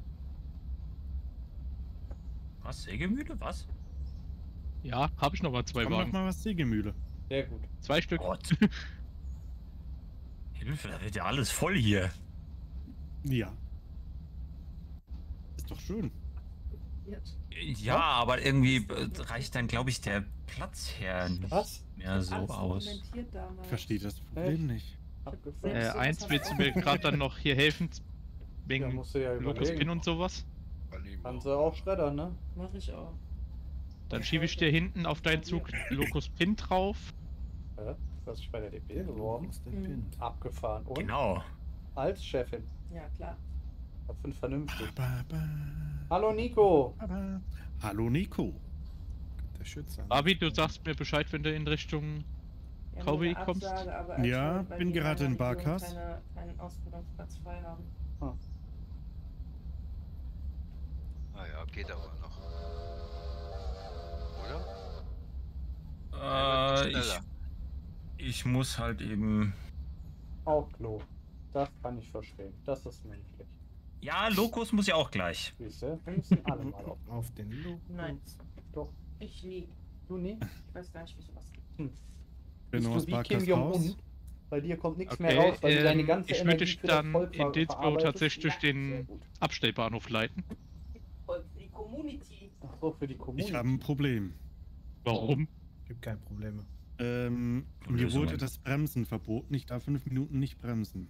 [SPEAKER 5] Was? Sägemühle? Was?
[SPEAKER 4] Ja, habe ich nochmal zwei
[SPEAKER 1] Komm noch
[SPEAKER 4] Wagen.
[SPEAKER 1] mal was Sägemühle.
[SPEAKER 2] Sehr gut.
[SPEAKER 4] Zwei Stück.
[SPEAKER 5] Gott. Hilfe, da wird ja alles voll hier.
[SPEAKER 1] Ja. Ist doch schön.
[SPEAKER 7] Jetzt.
[SPEAKER 5] Ja, aber irgendwie äh, reicht dann, glaube ich, der Platz her nicht
[SPEAKER 2] Was?
[SPEAKER 5] mehr so
[SPEAKER 7] Alles
[SPEAKER 5] aus.
[SPEAKER 7] dokumentiert damals.
[SPEAKER 1] Ich verstehe das Problem nicht.
[SPEAKER 2] Abgefahren.
[SPEAKER 4] Äh,
[SPEAKER 7] sowas
[SPEAKER 4] eins
[SPEAKER 7] hast
[SPEAKER 4] willst du
[SPEAKER 7] du
[SPEAKER 4] mir
[SPEAKER 7] auch
[SPEAKER 4] gerade dann noch hier helfen?
[SPEAKER 2] Ja,
[SPEAKER 4] Wegen
[SPEAKER 2] musst du ja
[SPEAKER 4] Locus
[SPEAKER 2] überlegen.
[SPEAKER 4] Pin und sowas?
[SPEAKER 2] Kannst du auch schreddern, ne?
[SPEAKER 7] Mach ich auch.
[SPEAKER 4] Dann schiebe ich dir hinten auf deinen Zug Locus Pin drauf.
[SPEAKER 2] Hä? Du hast dich bei der D P beworben.
[SPEAKER 8] Aus der
[SPEAKER 7] Mhm.
[SPEAKER 8] Pin.
[SPEAKER 2] Abgefahren. Und?
[SPEAKER 5] Genau.
[SPEAKER 2] Als Chefin.
[SPEAKER 7] Ja, klar.
[SPEAKER 2] Das sind vernünftig.
[SPEAKER 1] Ba, ba,
[SPEAKER 2] Hallo Nico.
[SPEAKER 1] ba, ba. Hallo Nico.
[SPEAKER 8] Der Schütze.
[SPEAKER 4] Abi, du sagst mir Bescheid, wenn du in Richtung
[SPEAKER 7] Wir haben
[SPEAKER 4] Cowboy
[SPEAKER 7] eine
[SPEAKER 4] kommst?
[SPEAKER 7] Absage, aber als
[SPEAKER 1] Ja,
[SPEAKER 7] wir- weil
[SPEAKER 1] bin
[SPEAKER 7] die
[SPEAKER 1] gerade in
[SPEAKER 7] meiner Region
[SPEAKER 1] Barkas.
[SPEAKER 7] keine- keinen Ausbildungsplatz frei haben.
[SPEAKER 6] Naja, geht aber noch. Oder?
[SPEAKER 5] Äh,
[SPEAKER 6] Ja, wird
[SPEAKER 5] ich,
[SPEAKER 6] schneller.
[SPEAKER 5] ich muss halt eben.
[SPEAKER 2] Auf Klo. Das kann ich verstehen. Das ist menschlich.
[SPEAKER 5] Ja, Locus muss ja auch gleich.
[SPEAKER 2] Siehst du? Wir müssen alle mal auf.
[SPEAKER 8] Auf den Loop.
[SPEAKER 7] Nein,
[SPEAKER 2] Doch.
[SPEAKER 7] ich nie.
[SPEAKER 2] Du nie?
[SPEAKER 7] Ich weiß gar nicht, wie sowas geht.
[SPEAKER 1] Bin
[SPEAKER 2] Bist
[SPEAKER 1] aus
[SPEAKER 2] du wie
[SPEAKER 1] Barkas
[SPEAKER 2] Kim
[SPEAKER 1] raus.
[SPEAKER 2] Jong-un? Bei dir kommt nichts
[SPEAKER 4] Okay,
[SPEAKER 2] mehr raus, weil du deine
[SPEAKER 4] ähm,
[SPEAKER 2] ganze
[SPEAKER 4] ich würde
[SPEAKER 2] Energie
[SPEAKER 4] dich
[SPEAKER 2] für das
[SPEAKER 4] dann
[SPEAKER 2] Volk
[SPEAKER 4] in
[SPEAKER 2] ver-
[SPEAKER 4] Dillsborough
[SPEAKER 2] verarbeitest.
[SPEAKER 4] tatsächlich durch
[SPEAKER 2] Sehr
[SPEAKER 4] den
[SPEAKER 2] gut.
[SPEAKER 4] Abstellbahnhof leiten.
[SPEAKER 7] Voll für die Community.
[SPEAKER 2] Ach so, für die Kommune.
[SPEAKER 1] Ich habe ein Problem.
[SPEAKER 4] Warum?
[SPEAKER 8] Gibt keine Probleme.
[SPEAKER 1] Ähm, mir
[SPEAKER 5] Lösungen.
[SPEAKER 1] wurde das Bremsen verboten. Ich darf fünf Minuten nicht bremsen.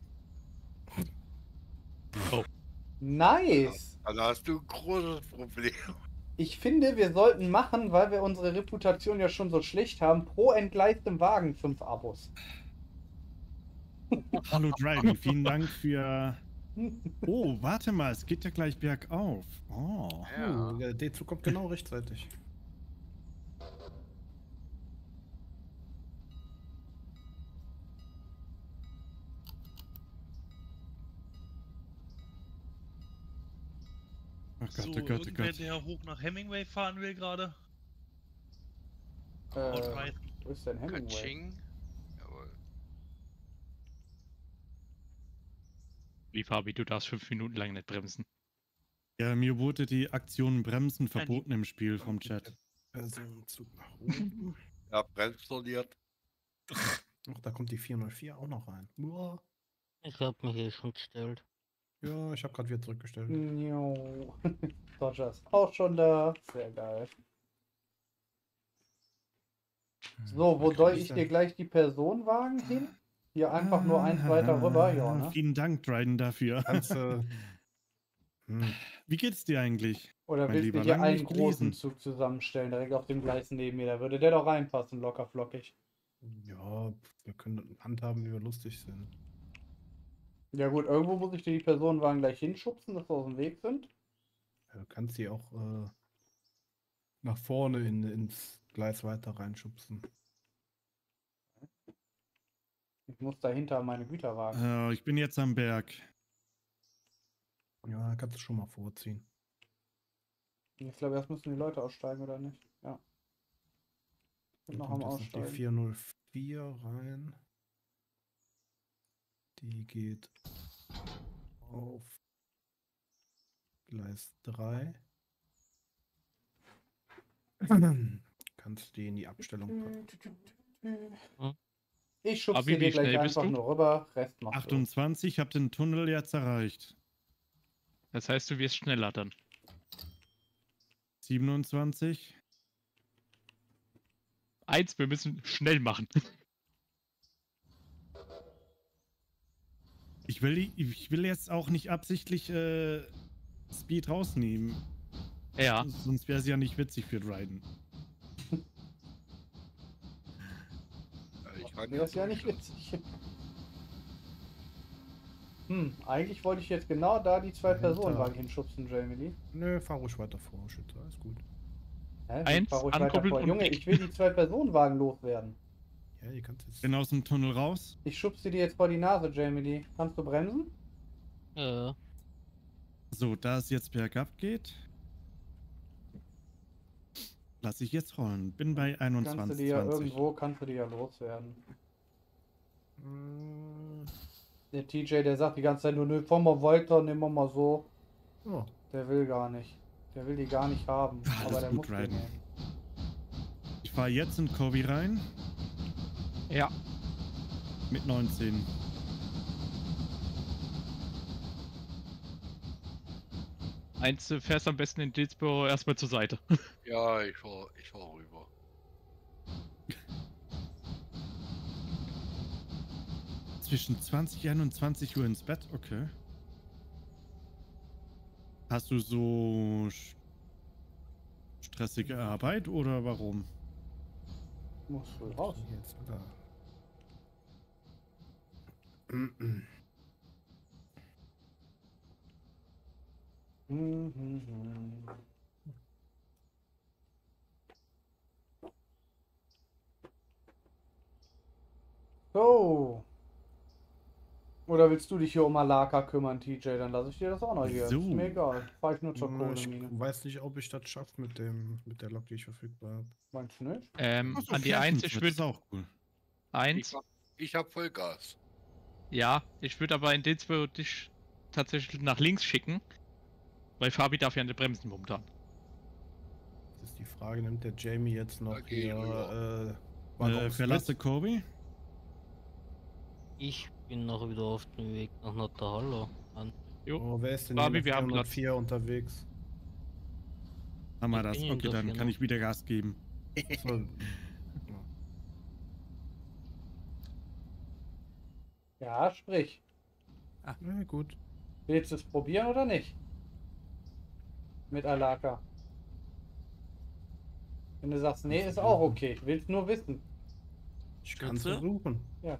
[SPEAKER 2] Nice!
[SPEAKER 6] Also hast du ein großes Problem.
[SPEAKER 2] Ich finde, wir sollten machen, weil wir unsere Reputation ja schon so schlecht haben, pro entgleistem Wagen fünf Abos.
[SPEAKER 1] Hallo Dryden, vielen Dank für... Oh, warte mal, es geht ja gleich bergauf. Oh.
[SPEAKER 6] Ja.
[SPEAKER 8] Uh, der D-Zug kommt genau rechtzeitig.
[SPEAKER 1] Oh Gott,
[SPEAKER 9] So,
[SPEAKER 1] oh Gott, oh
[SPEAKER 9] irgendwer,
[SPEAKER 1] Gott.
[SPEAKER 9] der hoch nach Hemingway fahren will gerade.
[SPEAKER 2] Äh,
[SPEAKER 9] Outline.
[SPEAKER 2] wo ist denn Hemingway?
[SPEAKER 6] Kaching. Jawohl.
[SPEAKER 4] Wie Fabi, du darfst fünf Minuten lang nicht bremsen.
[SPEAKER 1] Ja, mir wurde die Aktion Bremsen verboten im Spiel vom Chat.
[SPEAKER 8] Personenzug nach oben.
[SPEAKER 6] Ja, bremsoliert.
[SPEAKER 8] Ach, da kommt die vier null vier auch noch rein. Uah.
[SPEAKER 3] Ich hab mich hier schon gestellt.
[SPEAKER 8] Ja, ich habe gerade wieder zurückgestellt.
[SPEAKER 2] Jo. Dodgers auch schon da. Sehr geil. So, wo
[SPEAKER 8] Okay,
[SPEAKER 2] soll
[SPEAKER 8] ist
[SPEAKER 2] ich
[SPEAKER 8] ja-
[SPEAKER 2] dir gleich die Personenwagen hin? Hier einfach nur eins weiter rüber, ja, ne?
[SPEAKER 1] Vielen Dank, Dryden, dafür.
[SPEAKER 8] Kannst du. Hm.
[SPEAKER 1] Wie geht's dir eigentlich?
[SPEAKER 2] Oder
[SPEAKER 1] Mein
[SPEAKER 2] willst
[SPEAKER 1] Lieber,
[SPEAKER 2] du dir
[SPEAKER 1] lange
[SPEAKER 2] einen
[SPEAKER 1] nicht
[SPEAKER 2] großen
[SPEAKER 1] gelesen.
[SPEAKER 2] Zug zusammenstellen, direkt auf dem Gleis neben mir? Da würde der doch reinpassen, locker flockig.
[SPEAKER 8] Ja, wir können handhaben, wie wir lustig sind.
[SPEAKER 2] Ja gut, irgendwo muss ich dir die Personenwagen gleich hinschubsen, dass wir aus dem Weg sind.
[SPEAKER 8] Ja, du kannst sie auch äh, nach vorne in, ins Gleis weiter reinschubsen.
[SPEAKER 2] Ich muss dahinter meine Güterwagen.
[SPEAKER 1] Äh, ich bin jetzt am Berg.
[SPEAKER 8] Ja, kannst du schon mal vorziehen.
[SPEAKER 2] Ich glaube, erst müssen die Leute aussteigen, oder nicht? Ja. Sind
[SPEAKER 8] Dann
[SPEAKER 2] noch am
[SPEAKER 8] kommt jetzt noch die
[SPEAKER 2] Aussteigen.
[SPEAKER 8] vier null vier rein. Die geht auf Gleis drei. Kannst du die in die Abstellung packen.
[SPEAKER 2] Ich schubse
[SPEAKER 4] Abi,
[SPEAKER 2] dir
[SPEAKER 4] wie
[SPEAKER 2] gleich
[SPEAKER 4] schnell bist
[SPEAKER 2] einfach
[SPEAKER 4] du?
[SPEAKER 2] nur rüber. Rest macht du.
[SPEAKER 1] achtundzwanzig, hab den Tunnel jetzt erreicht.
[SPEAKER 4] Das heißt, du wirst schneller dann.
[SPEAKER 1] siebenundzwanzig.
[SPEAKER 4] Eins, wir müssen schnell machen.
[SPEAKER 1] Ich will, die- ich will jetzt auch nicht absichtlich äh, Speed rausnehmen.
[SPEAKER 4] Ja.
[SPEAKER 1] Sonst wäre es ja nicht witzig für Dryden.
[SPEAKER 10] Ich kann
[SPEAKER 2] Das ist ja nicht witzig. Hm, eigentlich wollte ich jetzt genau da die zwei
[SPEAKER 8] Dahinter.
[SPEAKER 2] Personenwagen hinschubsen, Jamie Lee.
[SPEAKER 8] Nö, fahr ruhig weiter vor, Schütze, alles gut.
[SPEAKER 2] Hä, wie
[SPEAKER 4] Eins,
[SPEAKER 2] fahr ruhig weiter
[SPEAKER 4] ankuppeln
[SPEAKER 2] vor?
[SPEAKER 4] und
[SPEAKER 2] Junge,
[SPEAKER 4] weg.
[SPEAKER 2] ich will die zwei Personenwagen loswerden.
[SPEAKER 8] Ja, ihr kannst jetzt.
[SPEAKER 1] Bin aus dem Tunnel raus.
[SPEAKER 2] Ich schubse dir jetzt vor die Nase, Jamie Lee. Kannst du bremsen?
[SPEAKER 3] Ja.
[SPEAKER 1] So, da es jetzt bergab geht, lasse ich jetzt rollen. Bin bei
[SPEAKER 2] Kannst du
[SPEAKER 1] einundzwanzig.
[SPEAKER 2] die ja
[SPEAKER 1] zwanzig.
[SPEAKER 2] irgendwo, kannst du die ja loswerden.
[SPEAKER 8] Mm,
[SPEAKER 2] Der T J, der sagt die ganze Zeit nur, nö, fahr mal weiter, nehmen wir mal so.
[SPEAKER 8] Oh,
[SPEAKER 2] Der will gar nicht. Der will die gar nicht haben.
[SPEAKER 1] Alles
[SPEAKER 2] aber der
[SPEAKER 1] gut,
[SPEAKER 2] muss die
[SPEAKER 1] Raiden.
[SPEAKER 2] nehmen.
[SPEAKER 1] Ich fahre jetzt in Kobe rein
[SPEAKER 4] Ja.
[SPEAKER 1] mit neunzehn.
[SPEAKER 4] Eins, du fährst am besten in Dillsborough erstmal zur Seite.
[SPEAKER 10] Ja, ich fahr, ich fahr rüber.
[SPEAKER 1] Zwischen zwanzig und einundzwanzig Uhr ins Bett, okay. Hast du so sch- stressige Arbeit oder warum?
[SPEAKER 2] Muss wohl raus.
[SPEAKER 8] jetzt, oder?
[SPEAKER 2] Mhm. So. Oder willst du dich hier um Alaka kümmern, T J? Dann lasse ich dir das auch noch hier.
[SPEAKER 1] So.
[SPEAKER 2] Ist mir egal. Fahr ich nur zur
[SPEAKER 8] Na, ich
[SPEAKER 2] Kohlemine.
[SPEAKER 8] weiß nicht, ob ich das schaffe mit dem mit der Lok, die ich verfügbar habe.
[SPEAKER 2] Meinst du nicht?
[SPEAKER 4] Ähm,
[SPEAKER 1] Ach so,
[SPEAKER 4] an die
[SPEAKER 1] Flächen,
[SPEAKER 4] Eins, ich
[SPEAKER 1] das
[SPEAKER 4] würde
[SPEAKER 1] ist auch cool.
[SPEAKER 10] Ich,
[SPEAKER 4] Eins.
[SPEAKER 10] hab- ich hab Vollgas.
[SPEAKER 4] Ja, ich würde aber in Dillsborough dich tatsächlich nach links schicken. Weil Fabi darf ja nicht bremsen momentan.
[SPEAKER 8] Das ist die Frage, nimmt der Jamie jetzt noch
[SPEAKER 10] Okay,
[SPEAKER 8] hier,
[SPEAKER 10] rüber.
[SPEAKER 8] äh, Waggon
[SPEAKER 1] Äh,
[SPEAKER 8] Split?
[SPEAKER 1] verlasse Kobe.
[SPEAKER 3] Ich bin noch wieder auf dem Weg nach Natahalla. An.
[SPEAKER 4] Jo.
[SPEAKER 8] Oh, wer ist denn
[SPEAKER 4] Fabi,
[SPEAKER 8] hier
[SPEAKER 4] wir haben
[SPEAKER 8] nach
[SPEAKER 4] Platz.
[SPEAKER 8] vier unterwegs?
[SPEAKER 1] Haben wir
[SPEAKER 3] Ich
[SPEAKER 1] das?
[SPEAKER 3] bin
[SPEAKER 1] Okay,
[SPEAKER 3] hinter
[SPEAKER 1] dann
[SPEAKER 3] vier
[SPEAKER 1] kann
[SPEAKER 3] noch.
[SPEAKER 1] ich wieder Gas geben.
[SPEAKER 8] So,
[SPEAKER 2] Ja, sprich.
[SPEAKER 8] na gut.
[SPEAKER 2] Willst du es probieren oder nicht? Mit Alaka. Wenn du sagst, nee, ist auch okay. Ich will's nur wissen.
[SPEAKER 8] Ich kann
[SPEAKER 9] Schütze?
[SPEAKER 8] versuchen.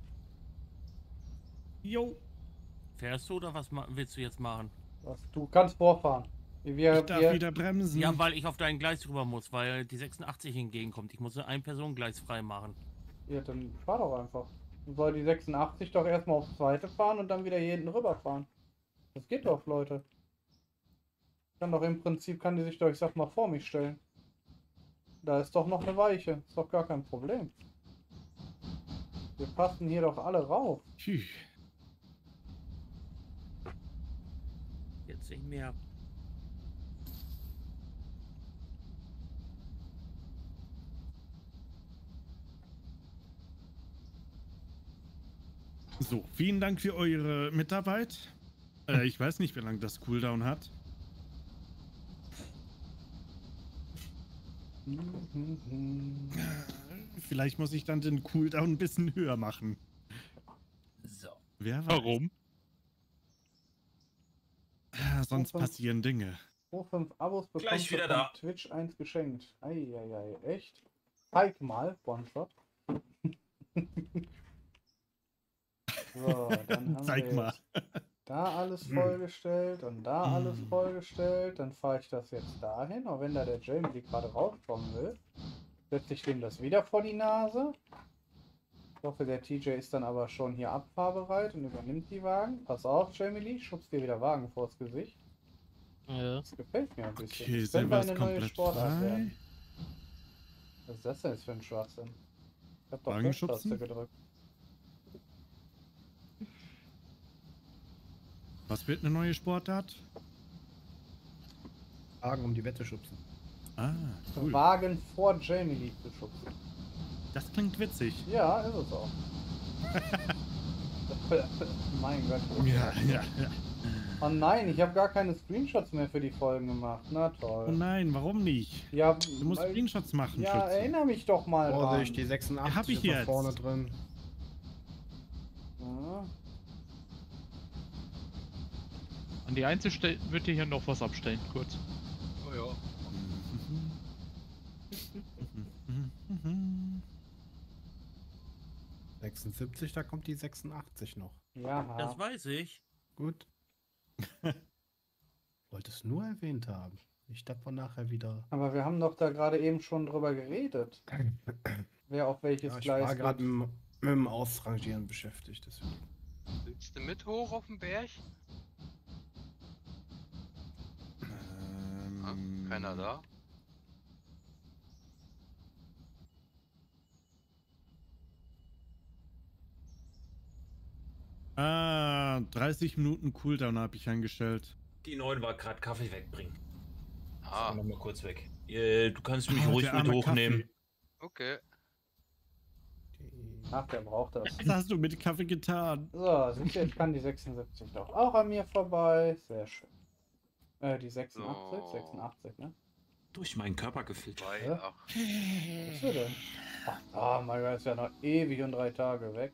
[SPEAKER 1] Jo.
[SPEAKER 9] Fährst du oder was ma- willst du jetzt machen?
[SPEAKER 2] Was, du kannst vorfahren. Wir,
[SPEAKER 1] Ich darf
[SPEAKER 2] wir,
[SPEAKER 1] wieder bremsen.
[SPEAKER 9] Ja, weil ich auf dein Gleis rüber muss, weil die sechsundachtzig entgegenkommt. Ich muss ein Personengleis frei machen.
[SPEAKER 2] ja, dann fahr doch einfach. Du soll die sechsundachtzig doch erstmal aufs zweite fahren und dann wieder hier hinten rüber fahren. Das geht doch, Leute. Kann doch im Prinzip, kann die sich doch, ich sag mal, vor mich stellen. Da ist doch noch eine Weiche. Ist doch gar kein Problem. Wir passen hier doch alle rauf.
[SPEAKER 1] Phew.
[SPEAKER 9] Jetzt nicht mehr.
[SPEAKER 1] So, vielen Dank für eure Mitarbeit. Äh, ich weiß nicht, wie lange das Cooldown hat. Vielleicht muss ich dann den Cooldown ein bisschen höher machen.
[SPEAKER 5] So.
[SPEAKER 1] Wer weiß.
[SPEAKER 4] Warum?
[SPEAKER 1] Ah, sonst
[SPEAKER 2] Warum?
[SPEAKER 1] passieren Dinge.
[SPEAKER 2] Pro fünf Abos bekommst
[SPEAKER 5] Gleich wieder
[SPEAKER 2] du von
[SPEAKER 5] da.
[SPEAKER 2] Twitch eins geschenkt. Eieiei, echt? Zeig mal, One-Shot. So, dann haben
[SPEAKER 1] Zeig
[SPEAKER 2] wir
[SPEAKER 1] mal.
[SPEAKER 2] jetzt da alles vollgestellt und da alles
[SPEAKER 1] Hm.
[SPEAKER 2] vollgestellt. Dann fahre ich das jetzt dahin. Und wenn da der Jamie gerade rauskommen will, setze ich dem das wieder vor die Nase. Ich hoffe, der T J ist dann aber schon hier abfahrbereit und übernimmt die Wagen. Pass auf, Jamie Lee, schubst dir wieder Wagen vors Gesicht.
[SPEAKER 3] Ja.
[SPEAKER 2] Das gefällt mir ein bisschen.
[SPEAKER 1] Okay,
[SPEAKER 2] Das könnte
[SPEAKER 1] Silber ist
[SPEAKER 2] eine neue
[SPEAKER 1] komplett
[SPEAKER 2] Sportart
[SPEAKER 1] frei.
[SPEAKER 2] werden. Was ist das denn jetzt für ein Schwachsinn? Ich hab doch
[SPEAKER 1] Wagen
[SPEAKER 2] Festplatte
[SPEAKER 1] schubsen?
[SPEAKER 2] gedrückt.
[SPEAKER 1] Was wird eine neue Sportart?
[SPEAKER 8] Wagen um die Wette schubsen.
[SPEAKER 1] Ah, cool.
[SPEAKER 2] Wagen vor Jamie Lee zu schubsen.
[SPEAKER 1] Das klingt witzig.
[SPEAKER 2] Ja, ist es auch. Mein Gott.
[SPEAKER 1] Ja, ja, ja.
[SPEAKER 2] Oh nein, ich habe gar keine Screenshots mehr für die Folgen gemacht. Na
[SPEAKER 1] Oh
[SPEAKER 2] toll.
[SPEAKER 1] nein, warum nicht?
[SPEAKER 2] Ja,
[SPEAKER 1] Du musst
[SPEAKER 2] weil-
[SPEAKER 1] Screenshots machen,
[SPEAKER 2] ja,
[SPEAKER 1] Schütze.
[SPEAKER 2] erinnere mich doch mal
[SPEAKER 8] Vorsicht,
[SPEAKER 2] dran.
[SPEAKER 8] die sechsundachtzig
[SPEAKER 1] Ja, hab ich
[SPEAKER 8] ist noch
[SPEAKER 1] jetzt.
[SPEAKER 8] vorne drin.
[SPEAKER 2] Ja.
[SPEAKER 4] An die Einzelstelle würde ich hier noch was abstellen, kurz.
[SPEAKER 10] Oh ja.
[SPEAKER 8] sechsundsiebzig, da kommt die sechsundachtzig noch.
[SPEAKER 2] Ja.
[SPEAKER 9] Das weiß ich.
[SPEAKER 8] Gut. Wollte es nur erwähnt haben. Nicht davon nachher wieder.
[SPEAKER 2] Aber wir haben doch da gerade eben schon drüber geredet. Wer auf welches
[SPEAKER 8] Ja, ich
[SPEAKER 2] Gleis
[SPEAKER 8] war
[SPEAKER 2] wird.
[SPEAKER 8] gerade mit, mit dem Ausrangieren beschäftigt. Deswegen.
[SPEAKER 6] Willst du mit hoch auf den Berg? Ah,
[SPEAKER 1] Ähm,
[SPEAKER 6] keiner da?
[SPEAKER 1] Ah, dreißig Minuten Cooldown habe ich eingestellt.
[SPEAKER 5] Die neun war gerade Kaffee wegbringen.
[SPEAKER 6] Ah,
[SPEAKER 5] Noch mal kurz weg. Äh, du kannst mich
[SPEAKER 1] Ah,
[SPEAKER 5] ruhig
[SPEAKER 1] der
[SPEAKER 5] mit
[SPEAKER 1] arme
[SPEAKER 5] hochnehmen.
[SPEAKER 1] Kaffee.
[SPEAKER 6] okay.
[SPEAKER 8] Die-
[SPEAKER 2] Ach, der braucht das.
[SPEAKER 1] Was hast du mit Kaffee getan?
[SPEAKER 2] So, siehst du, jetzt kann die sechsundsiebzig doch auch an mir vorbei. Sehr schön. Äh, die sechsundachtzig?
[SPEAKER 6] So.
[SPEAKER 2] sechsundachtzig, ne?
[SPEAKER 5] Durch meinen Körper gefiltert.
[SPEAKER 6] Zwei,
[SPEAKER 2] Ja.
[SPEAKER 6] ach,
[SPEAKER 2] Was ist denn? Ach, oh mein Gott, ist ja noch ewig und drei Tage weg.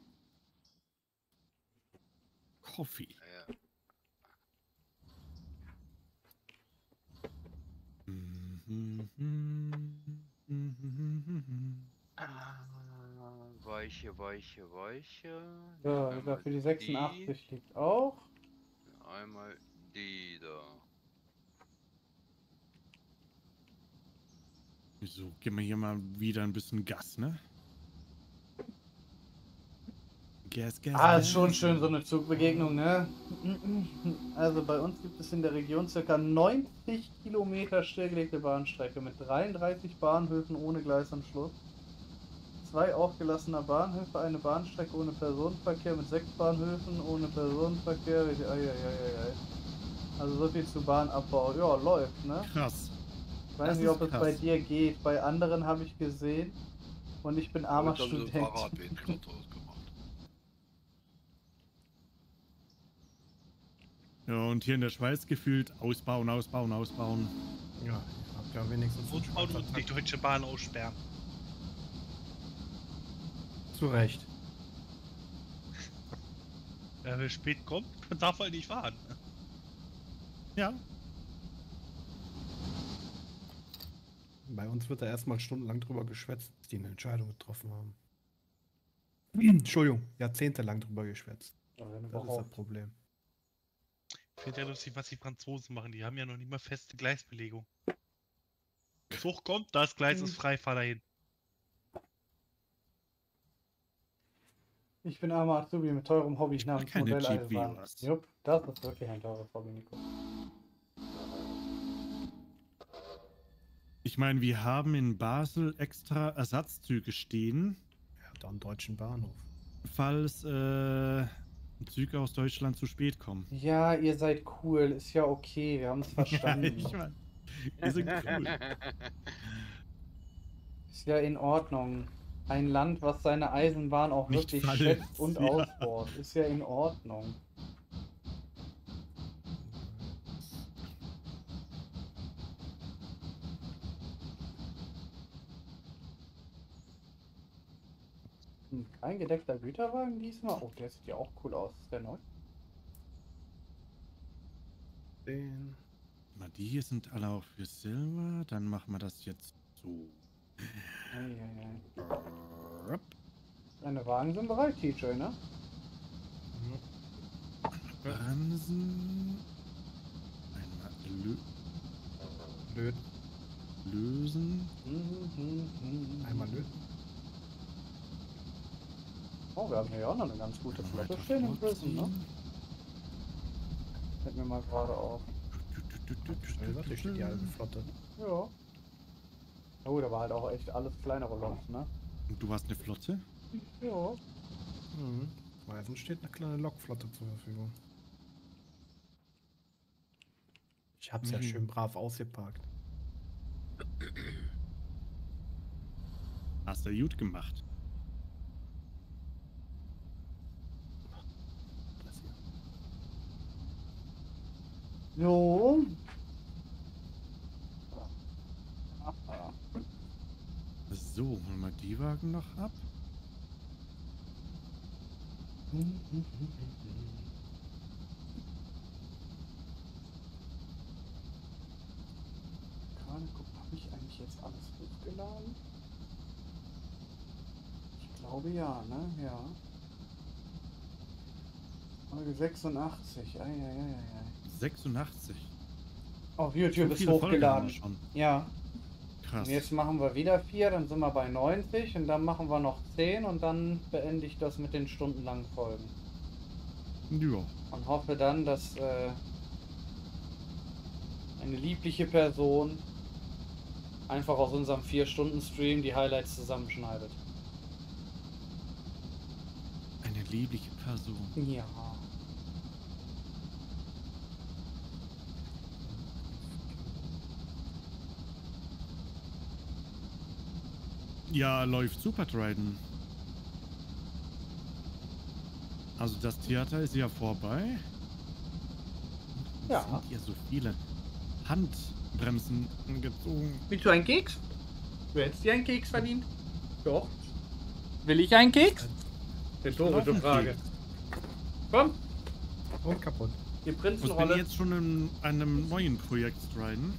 [SPEAKER 1] Coffee.
[SPEAKER 6] ja. Ah, Weiche, weiche, weiche.
[SPEAKER 2] So, ich
[SPEAKER 6] Einmal
[SPEAKER 2] glaube, für die
[SPEAKER 6] die,
[SPEAKER 2] sechsundachtzig liegt auch.
[SPEAKER 6] Einmal die da.
[SPEAKER 1] Wieso? Gib mir hier mal wieder ein bisschen Gas, ne? Gas, Gas,
[SPEAKER 2] Ah,
[SPEAKER 1] Gas.
[SPEAKER 2] ist schon schön, so eine Zugbegegnung, ne? Also bei uns gibt es in der Region ca. neunzig Kilometer stillgelegte Bahnstrecke mit dreiunddreißig Bahnhöfen ohne Gleisanschluss. Zwei aufgelassene Bahnhöfe, eine Bahnstrecke ohne Personenverkehr mit sechs Bahnhöfen ohne Personenverkehr. Eieieiei. Also so viel zu Bahnabbau. Ja, läuft, ne?
[SPEAKER 1] Krass.
[SPEAKER 2] Ich weiß
[SPEAKER 1] Das
[SPEAKER 2] nicht,
[SPEAKER 1] ist
[SPEAKER 2] ob es
[SPEAKER 1] krass.
[SPEAKER 2] bei dir geht. Bei anderen habe ich gesehen. Und ich bin armer
[SPEAKER 10] Und dann sind
[SPEAKER 2] Student.
[SPEAKER 10] Fahrradweg draus gemacht.
[SPEAKER 1] Ja, und hier in der Schweiz gefühlt ausbauen, ausbauen, ausbauen.
[SPEAKER 8] Ja, ihr habt ja wenigstens einen
[SPEAKER 11] Ausbauen und die
[SPEAKER 8] Schweizer
[SPEAKER 11] Deutsche Bahn aussperren.
[SPEAKER 8] Takt. Zu Recht.
[SPEAKER 11] Ja, wer spät kommt, darf halt nicht fahren.
[SPEAKER 1] Ja.
[SPEAKER 8] Bei uns wird da erstmal stundenlang drüber geschwätzt, bis die eine Entscheidung getroffen haben. Entschuldigung, jahrzehntelang drüber geschwätzt.
[SPEAKER 2] Ja, wenn
[SPEAKER 8] Das ist das
[SPEAKER 2] überhaupt.
[SPEAKER 8] Problem.
[SPEAKER 11] Ich finde ja lustig, was die Franzosen machen. Die haben ja noch nicht mal feste Gleisbelegung. Zug kommt, das Gleis ist frei, fahr dahin.
[SPEAKER 2] Ich bin armer Azubi mit teurem Hobby namens
[SPEAKER 1] keine
[SPEAKER 2] Modelleisenbahn.
[SPEAKER 1] Jeep-Videos.
[SPEAKER 2] Jupp, das ist wirklich ein teures Hobby, Nico.
[SPEAKER 1] Ich meine, wir haben in Basel extra Ersatzzüge stehen,
[SPEAKER 8] Ja, da am deutschen Bahnhof.
[SPEAKER 1] falls äh, Züge aus Deutschland zu spät kommen.
[SPEAKER 2] Ja, ihr seid cool, ist ja okay, wir haben es verstanden.
[SPEAKER 1] ich mein, wir sind cool.
[SPEAKER 2] Ist ja in Ordnung. Ein Land, was seine Eisenbahn auch
[SPEAKER 1] Nicht
[SPEAKER 2] wirklich
[SPEAKER 1] verletzt,
[SPEAKER 2] schätzt und
[SPEAKER 1] ja.
[SPEAKER 2] ausbaut, ist ja in Ordnung. Hm, Kein gedeckter Güterwagen diesmal? Oh, der sieht ja auch cool aus. Ist der neu?
[SPEAKER 8] Den.
[SPEAKER 1] Na, die hier sind alle auch für Silber. Dann machen wir das jetzt so.
[SPEAKER 2] Eieiei. Deine Wagen sind bereit, T J, ne?
[SPEAKER 1] Bremsen. Einmal lö
[SPEAKER 8] Blöd.
[SPEAKER 1] lösen.
[SPEAKER 8] Einmal löd.
[SPEAKER 2] Oh, wir haben hier ja auch noch eine ganz gute Flotte stehen im Prison, ne? Fällt mir mal gerade auf.
[SPEAKER 8] Schnell wird steht die halbe Flotte.
[SPEAKER 2] Ja. Oh, da war halt auch echt alles kleinere Loks, ne?
[SPEAKER 1] Und du hast eine Flotte?
[SPEAKER 2] Ja.
[SPEAKER 8] Mhm. Meistens steht eine kleine Lokflotte zur Verfügung. Ich hab's ja
[SPEAKER 1] Mhm.
[SPEAKER 8] schön brav ausgeparkt.
[SPEAKER 1] Hast du gut gemacht.
[SPEAKER 8] Das hier.
[SPEAKER 2] So.
[SPEAKER 1] So, holen wir die Wagen noch ab.
[SPEAKER 2] Gerade guckt, habe ich eigentlich jetzt alles hochgeladen? Ich glaube ja, ne? Ja. Folge sechsundachtzig. Ei, ei, ei, ei, ei.
[SPEAKER 1] sechsundachtzig.
[SPEAKER 2] Auf YouTube
[SPEAKER 1] So
[SPEAKER 2] ist
[SPEAKER 1] viele Folgen haben
[SPEAKER 2] hochgeladen.
[SPEAKER 1] wir schon.
[SPEAKER 2] Ja.
[SPEAKER 1] Krass.
[SPEAKER 2] Und jetzt machen wir wieder vier, dann sind wir bei neunzig und dann machen wir noch zehn und dann beende ich das mit den stundenlangen Folgen.
[SPEAKER 1] Ja.
[SPEAKER 2] Und hoffe dann, dass äh, eine liebliche Person einfach aus unserem vier Stunden Stream die Highlights zusammenschneidet.
[SPEAKER 1] Eine liebliche Person.
[SPEAKER 2] Ja.
[SPEAKER 1] Ja, läuft super, Dryden. Also das Theater ist ja vorbei.
[SPEAKER 2] Ja.
[SPEAKER 1] Es sind hier so viele Handbremsen gezogen.
[SPEAKER 2] Willst du einen Keks? Du hättest dir einen Keks verdient? Doch. Will ich einen Keks? Rhetorische Frage. Komm,
[SPEAKER 8] Und kaputt.
[SPEAKER 2] die
[SPEAKER 1] Ich bin
[SPEAKER 2] Prinzenrolle.
[SPEAKER 1] jetzt schon in einem neuen Projekt, Dryden.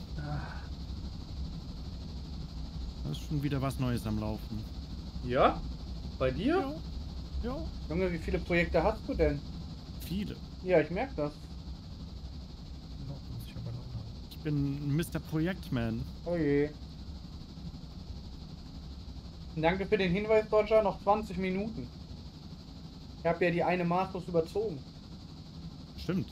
[SPEAKER 1] Da ist schon wieder was Neues am Laufen.
[SPEAKER 2] Ja? Bei dir?
[SPEAKER 1] Ja,
[SPEAKER 2] Junge, wie viele Projekte hast du denn?
[SPEAKER 1] viele.
[SPEAKER 2] Ja, ich merke das.
[SPEAKER 8] Noch muss ich aber noch haben.
[SPEAKER 1] Ich bin Mister Projektman.
[SPEAKER 2] Oh je. Danke für den Hinweis, Dodger. Noch zwanzig Minuten. Ich habe ja die eine maßlos überzogen.
[SPEAKER 1] Stimmt.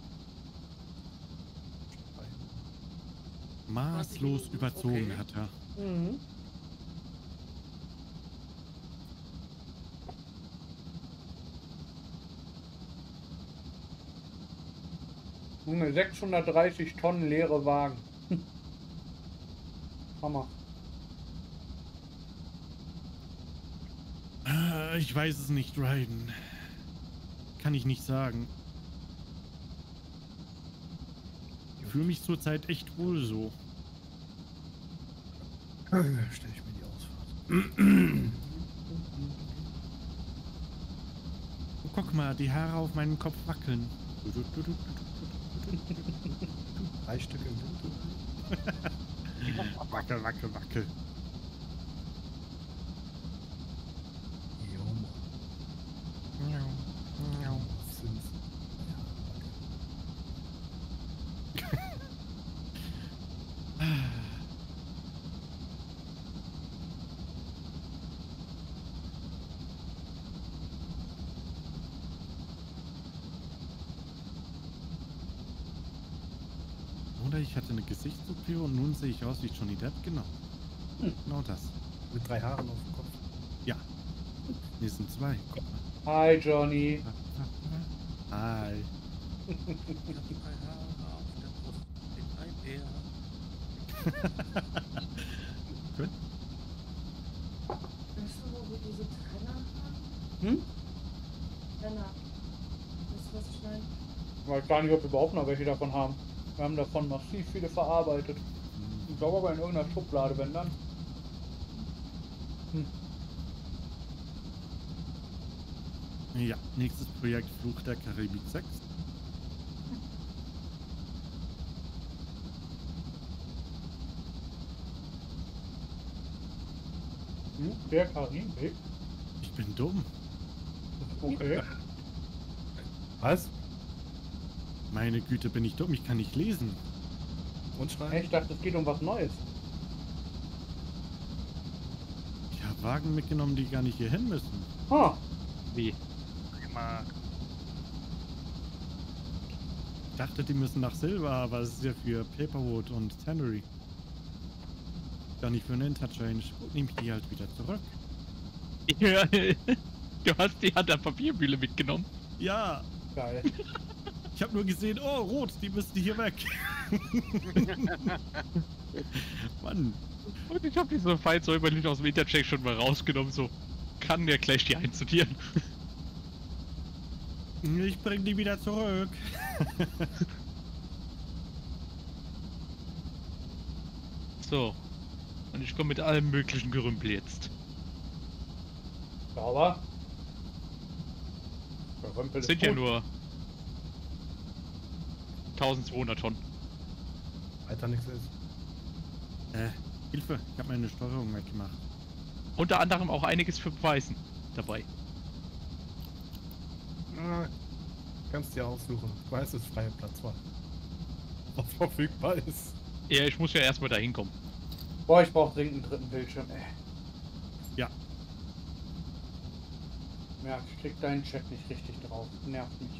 [SPEAKER 1] Maßlos überzogen
[SPEAKER 9] Okay.
[SPEAKER 1] hat er.
[SPEAKER 2] Mhm. Junge, sechshundertdreißig Tonnen leere Wagen. Hammer.
[SPEAKER 1] Äh, Ich weiß es nicht, Dryden. Kann ich nicht sagen. Ich fühle mich zurzeit echt wohl so.
[SPEAKER 8] Stell ich mir die Ausfahrt.
[SPEAKER 1] Oh, guck mal, die Haare auf meinem Kopf wackeln.
[SPEAKER 8] Drei Stück im Wind.
[SPEAKER 1] Wackel, wackel, wackel.
[SPEAKER 8] Jo, Mann. Sind's.
[SPEAKER 1] Oder ich hatte eine Gesichts-O P und nun sehe ich aus wie Johnny Depp. Genau. Genau das.
[SPEAKER 8] Mit drei Haaren auf dem Kopf.
[SPEAKER 1] Ja. Hier sind zwei. Guck mal.
[SPEAKER 2] Hi, Johnny.
[SPEAKER 1] Hi.
[SPEAKER 9] Ich hab drei Haare auf der Brust, bin ein Bär.
[SPEAKER 1] Gut.
[SPEAKER 7] Weißt du, wo wir diese Trenner haben?
[SPEAKER 2] Hm?
[SPEAKER 7] Trenner. Weißt du, was ich meine?
[SPEAKER 2] Ich weiß gar nicht, ob wir überhaupt noch welche davon haben. Wir haben davon massiv viele verarbeitet. Ich glaube aber in irgendeiner Schublade, wenn dann. Hm.
[SPEAKER 1] Ja, nächstes Projekt Fluch der Karibik sechs.
[SPEAKER 2] Hm? Der Karibik?
[SPEAKER 1] Ich bin dumm.
[SPEAKER 2] Okay.
[SPEAKER 8] Was?
[SPEAKER 1] Meine Güte, bin ich dumm. Ich kann nicht lesen.
[SPEAKER 8] Und schreiben?
[SPEAKER 2] Hey, ich dachte, es geht um was Neues.
[SPEAKER 1] Ich habe Wagen mitgenommen, die gar nicht hier hin müssen.
[SPEAKER 2] Ah,
[SPEAKER 4] Wie?
[SPEAKER 11] Immer.
[SPEAKER 1] Ich dachte, die müssen nach Silver, aber es ist ja für Paperwood und Tannery. Gar nicht für einen Interchange. Gut, nehme ich die halt wieder zurück.
[SPEAKER 4] Ja, du hast die an der Papiermühle mitgenommen.
[SPEAKER 1] Ja,
[SPEAKER 2] geil.
[SPEAKER 1] Ich habe nur gesehen, oh, rot, die müssen hier weg. Mann.
[SPEAKER 4] Und ich habe diese Feinsäuberlich aus dem Intercheck schon mal rausgenommen, so kann der gleich die einsortieren.
[SPEAKER 1] Ich bring die wieder zurück.
[SPEAKER 4] So. Und ich komme mit allem möglichen Gerümpel jetzt.
[SPEAKER 2] Sauber. Gerümpel
[SPEAKER 4] Das
[SPEAKER 2] ist
[SPEAKER 4] sind ja
[SPEAKER 2] gut.
[SPEAKER 4] nur eintausendzweihundert Tonnen.
[SPEAKER 8] Weiter nichts ist.
[SPEAKER 1] Äh, Hilfe, ich habe meine Steuerung weggemacht.
[SPEAKER 4] Unter anderem auch einiges für Weißen dabei.
[SPEAKER 8] Ah, kannst dir aussuchen. Weiß ist freie Platz war. Was verfügbar ist.
[SPEAKER 4] Ja, ich muss ja erstmal dahin kommen.
[SPEAKER 2] Boah, ich brauche dringend einen dritten Bildschirm, ey.
[SPEAKER 1] Ja.
[SPEAKER 2] Ja, ich krieg deinen Chat nicht richtig drauf. Nervt mich.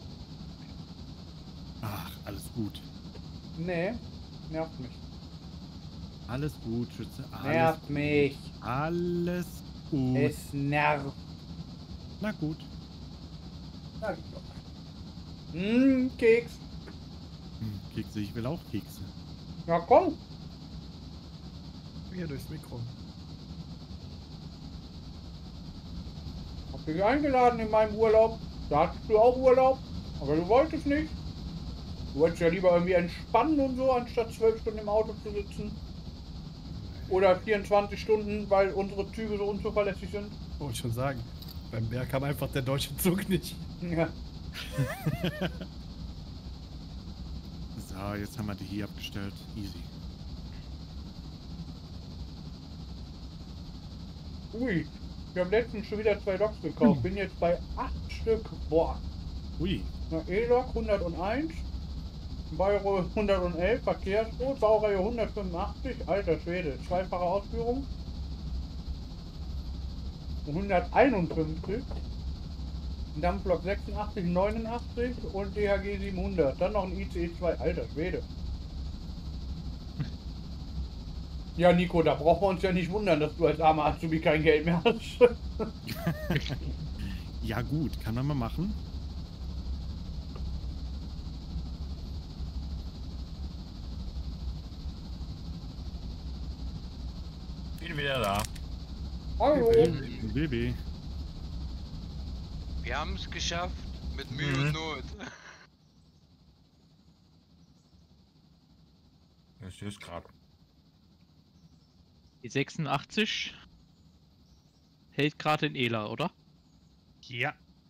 [SPEAKER 1] Ach, alles gut.
[SPEAKER 2] Nee, nervt mich.
[SPEAKER 1] Alles gut, Schütze. Alles
[SPEAKER 2] Nervt
[SPEAKER 1] gut.
[SPEAKER 2] mich.
[SPEAKER 1] Alles gut.
[SPEAKER 2] Es nervt.
[SPEAKER 1] Na gut.
[SPEAKER 2] Sag ich doch. Hm, Keks.
[SPEAKER 1] Hm, Kekse, ich will auch Kekse.
[SPEAKER 2] Ja, komm.
[SPEAKER 8] Hier durchs Mikro.
[SPEAKER 2] Hab dich eingeladen in meinem Urlaub. Da hattest du auch Urlaub. Aber du wolltest nicht. Du wolltest ja lieber irgendwie entspannen und so, anstatt zwölf Stunden im Auto zu sitzen. Oder vierundzwanzig Stunden, weil unsere Züge so unzuverlässig sind.
[SPEAKER 8] Wollte ich schon sagen. Beim Berg kam einfach der deutsche Zug nicht.
[SPEAKER 2] Ja.
[SPEAKER 1] So, jetzt haben wir die hier abgestellt. Easy.
[SPEAKER 2] Ui, wir haben letztens schon wieder zwei Loks gekauft. Bin jetzt bei acht Stück. Boah.
[SPEAKER 1] Ui.
[SPEAKER 2] Na, E-Lok hunderteins, Bauro hundertelf, Verkehrsboot, Baureihe hundertfünfundachtzig, alter Schwede, zweifache Ausführung. hunderteinundfünfzig, Dampflok sechsundachtzig, neunundachtzig und D H G siebenhundert. Dann noch ein I C E zwei, alter Schwede. Ja, Nico, da brauchen wir uns ja nicht wundern, dass du als armer Azubi kein Geld mehr hast.
[SPEAKER 1] Ja gut, kann man mal machen.
[SPEAKER 5] Bin wieder da.
[SPEAKER 2] Hallo.
[SPEAKER 1] Baby.
[SPEAKER 6] Wir haben es geschafft. Mit Mühe
[SPEAKER 5] Mhm.
[SPEAKER 6] und Not.
[SPEAKER 5] Das ist gerade.
[SPEAKER 4] Die sechsundachtzig hält gerade in Ela, oder?
[SPEAKER 11] Ja.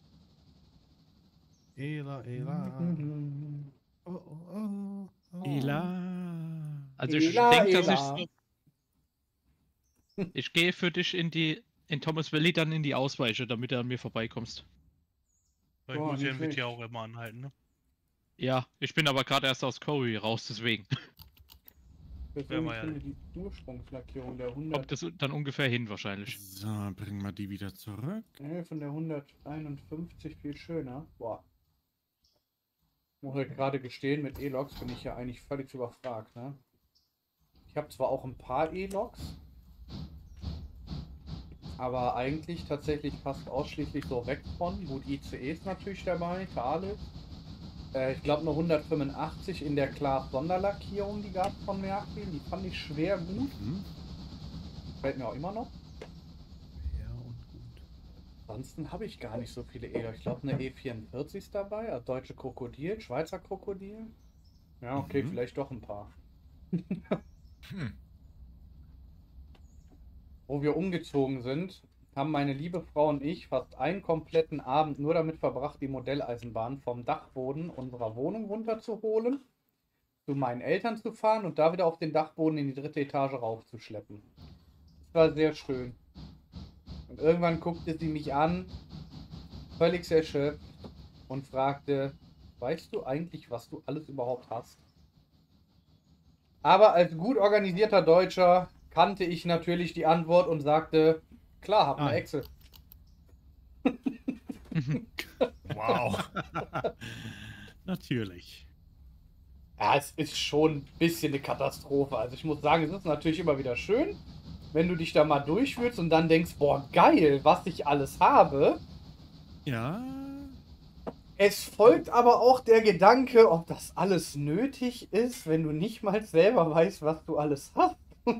[SPEAKER 8] Ela, Ela. Oh, oh, oh, oh.
[SPEAKER 1] Ela.
[SPEAKER 4] Also ich
[SPEAKER 2] Ela,
[SPEAKER 4] denke, dass
[SPEAKER 2] Ela.
[SPEAKER 4] ich so, ich gehe für dich in die in Thomas Valley dann in die Ausweiche, damit du an mir vorbeikommst.
[SPEAKER 11] Weil ich
[SPEAKER 2] Boah,
[SPEAKER 11] muss ja
[SPEAKER 2] nicht
[SPEAKER 11] mit dir
[SPEAKER 2] schlecht.
[SPEAKER 11] auch immer anhalten, ne?
[SPEAKER 4] Ja, ich bin aber gerade erst aus Corey raus, deswegen.
[SPEAKER 2] Deswegen
[SPEAKER 11] Ja,
[SPEAKER 2] finde ich die Ursprungslackierung der hundert.
[SPEAKER 4] Kommt das dann ungefähr hin wahrscheinlich.
[SPEAKER 1] So, bringen wir die wieder zurück.
[SPEAKER 2] Nee, von der hunderteinundfünfzig viel schöner. Boah. Muss ich gerade gestehen, mit E-Loks bin ich ja eigentlich völlig überfragt, ne? Ich habe zwar auch ein paar E-Loks, aber eigentlich tatsächlich fast ausschließlich so weg von. Gut, I C Es natürlich dabei, Thales. Äh, ich glaube eine hundertfünfundachtzig in der Class Sonderlackierung, die gab es von Merkel. Die fand ich schwer gut.
[SPEAKER 1] Mhm.
[SPEAKER 2] Fällt mir auch immer noch.
[SPEAKER 8] Ja, und gut.
[SPEAKER 2] Ansonsten habe ich gar nicht so viele E-Loks. Ich glaube eine E vierundvierzig ist dabei, also deutsche Krokodil, Schweizer Krokodil. Ja, okay,
[SPEAKER 1] Mhm.
[SPEAKER 2] vielleicht doch ein paar.
[SPEAKER 5] Hm.
[SPEAKER 2] Wo wir umgezogen sind, haben meine liebe Frau und ich fast einen kompletten Abend nur damit verbracht, die Modelleisenbahn vom Dachboden unserer Wohnung runterzuholen, zu meinen Eltern zu fahren und da wieder auf den Dachboden in die dritte Etage raufzuschleppen. Das war sehr schön. Und irgendwann guckte sie mich an, völlig erschöpft, und fragte, weißt du eigentlich, was du alles überhaupt hast? Aber als gut organisierter Deutscher kannte ich natürlich die Antwort und sagte, klar, hab eine
[SPEAKER 1] Ah.
[SPEAKER 2] Excel.
[SPEAKER 5] Wow.
[SPEAKER 1] Natürlich.
[SPEAKER 2] Ja, es ist schon ein bisschen eine Katastrophe. Also ich muss sagen, es ist natürlich immer wieder schön, wenn du dich da mal durchfühlst und dann denkst, boah, geil, was ich alles habe.
[SPEAKER 1] Ja.
[SPEAKER 2] Es folgt aber auch der Gedanke, ob das alles nötig ist, wenn du nicht mal selber weißt, was du alles hast.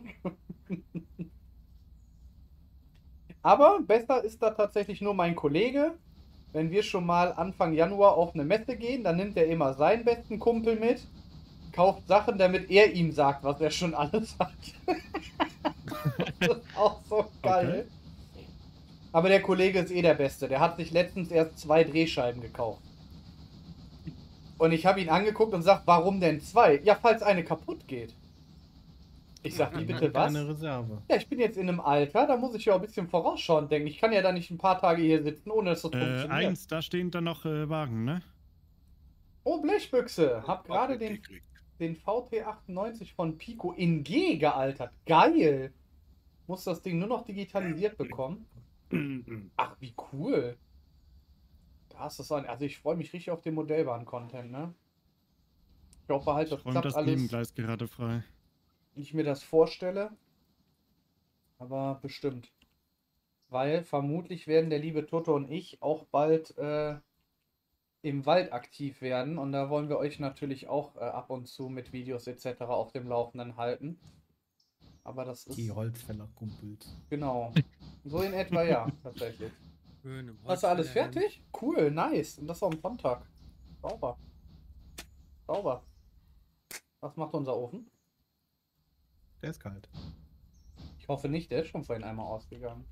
[SPEAKER 2] Aber besser ist da tatsächlich nur mein Kollege. Wenn wir schon mal Anfang Januar auf eine Messe gehen, dann nimmt er immer seinen besten Kumpel mit, kauft Sachen, damit er ihm sagt, was er schon alles hat. Das ist auch so geil. Okay. Aber der Kollege ist eh der Beste. Der hat sich letztens erst zwei Drehscheiben gekauft. Und ich habe ihn angeguckt und sagt, warum denn zwei? Ja, falls eine kaputt geht. Ich sag, wie bitte was?
[SPEAKER 8] Eine Reserve.
[SPEAKER 2] Ja, ich bin jetzt in einem Alter, da muss ich ja auch ein bisschen vorausschauend denken. Ich kann ja da nicht ein paar Tage hier sitzen, ohne dass das
[SPEAKER 1] Äh,
[SPEAKER 2] funktioniert.
[SPEAKER 1] eins, da stehen dann noch äh, Wagen, ne?
[SPEAKER 2] Oh, Blechbüchse. Hab gerade den, den V T achtundneunzig von Pico in G gealtert. Geil. Muss das Ding nur noch digitalisiert bekommen. Ach, wie cool. Da ist das ein. Also ich freue mich richtig auf den Modellbahn-Content, ne? Ich hoffe halt, das
[SPEAKER 1] Räumt
[SPEAKER 2] klappt
[SPEAKER 1] das
[SPEAKER 2] alles,
[SPEAKER 1] Nebengleis gerade frei.
[SPEAKER 2] wie ich mir das vorstelle. Aber bestimmt. Weil vermutlich werden der liebe Toto und ich auch bald äh, im Wald aktiv werden. Und da wollen wir euch natürlich auch äh, ab und zu mit Videos et cetera auf dem Laufenden halten. Aber das ist...
[SPEAKER 8] Die Holzfäller-Kumpels.
[SPEAKER 2] Genau. So in etwa, ja, tatsächlich. Hast du alles fertig? Cool, nice. Und das auch am Sonntag. Sauber. Sauber. Was macht unser Ofen?
[SPEAKER 8] Der ist kalt.
[SPEAKER 2] Ich hoffe nicht, der ist schon vorhin einmal ausgegangen.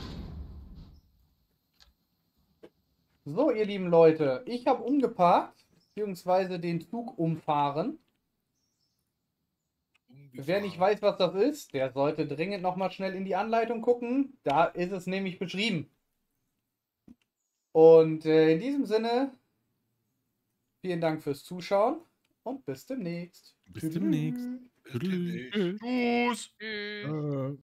[SPEAKER 2] So, ihr lieben Leute, ich habe umgeparkt, beziehungsweise den Zug umfahren. Wer nicht weiß, was das ist, der sollte dringend nochmal schnell in die Anleitung gucken. Da ist es nämlich beschrieben. Und äh, in diesem Sinne, vielen Dank fürs Zuschauen und bis demnächst.
[SPEAKER 1] Bis demnächst.
[SPEAKER 10] Tschüss.
[SPEAKER 5] Tschüss.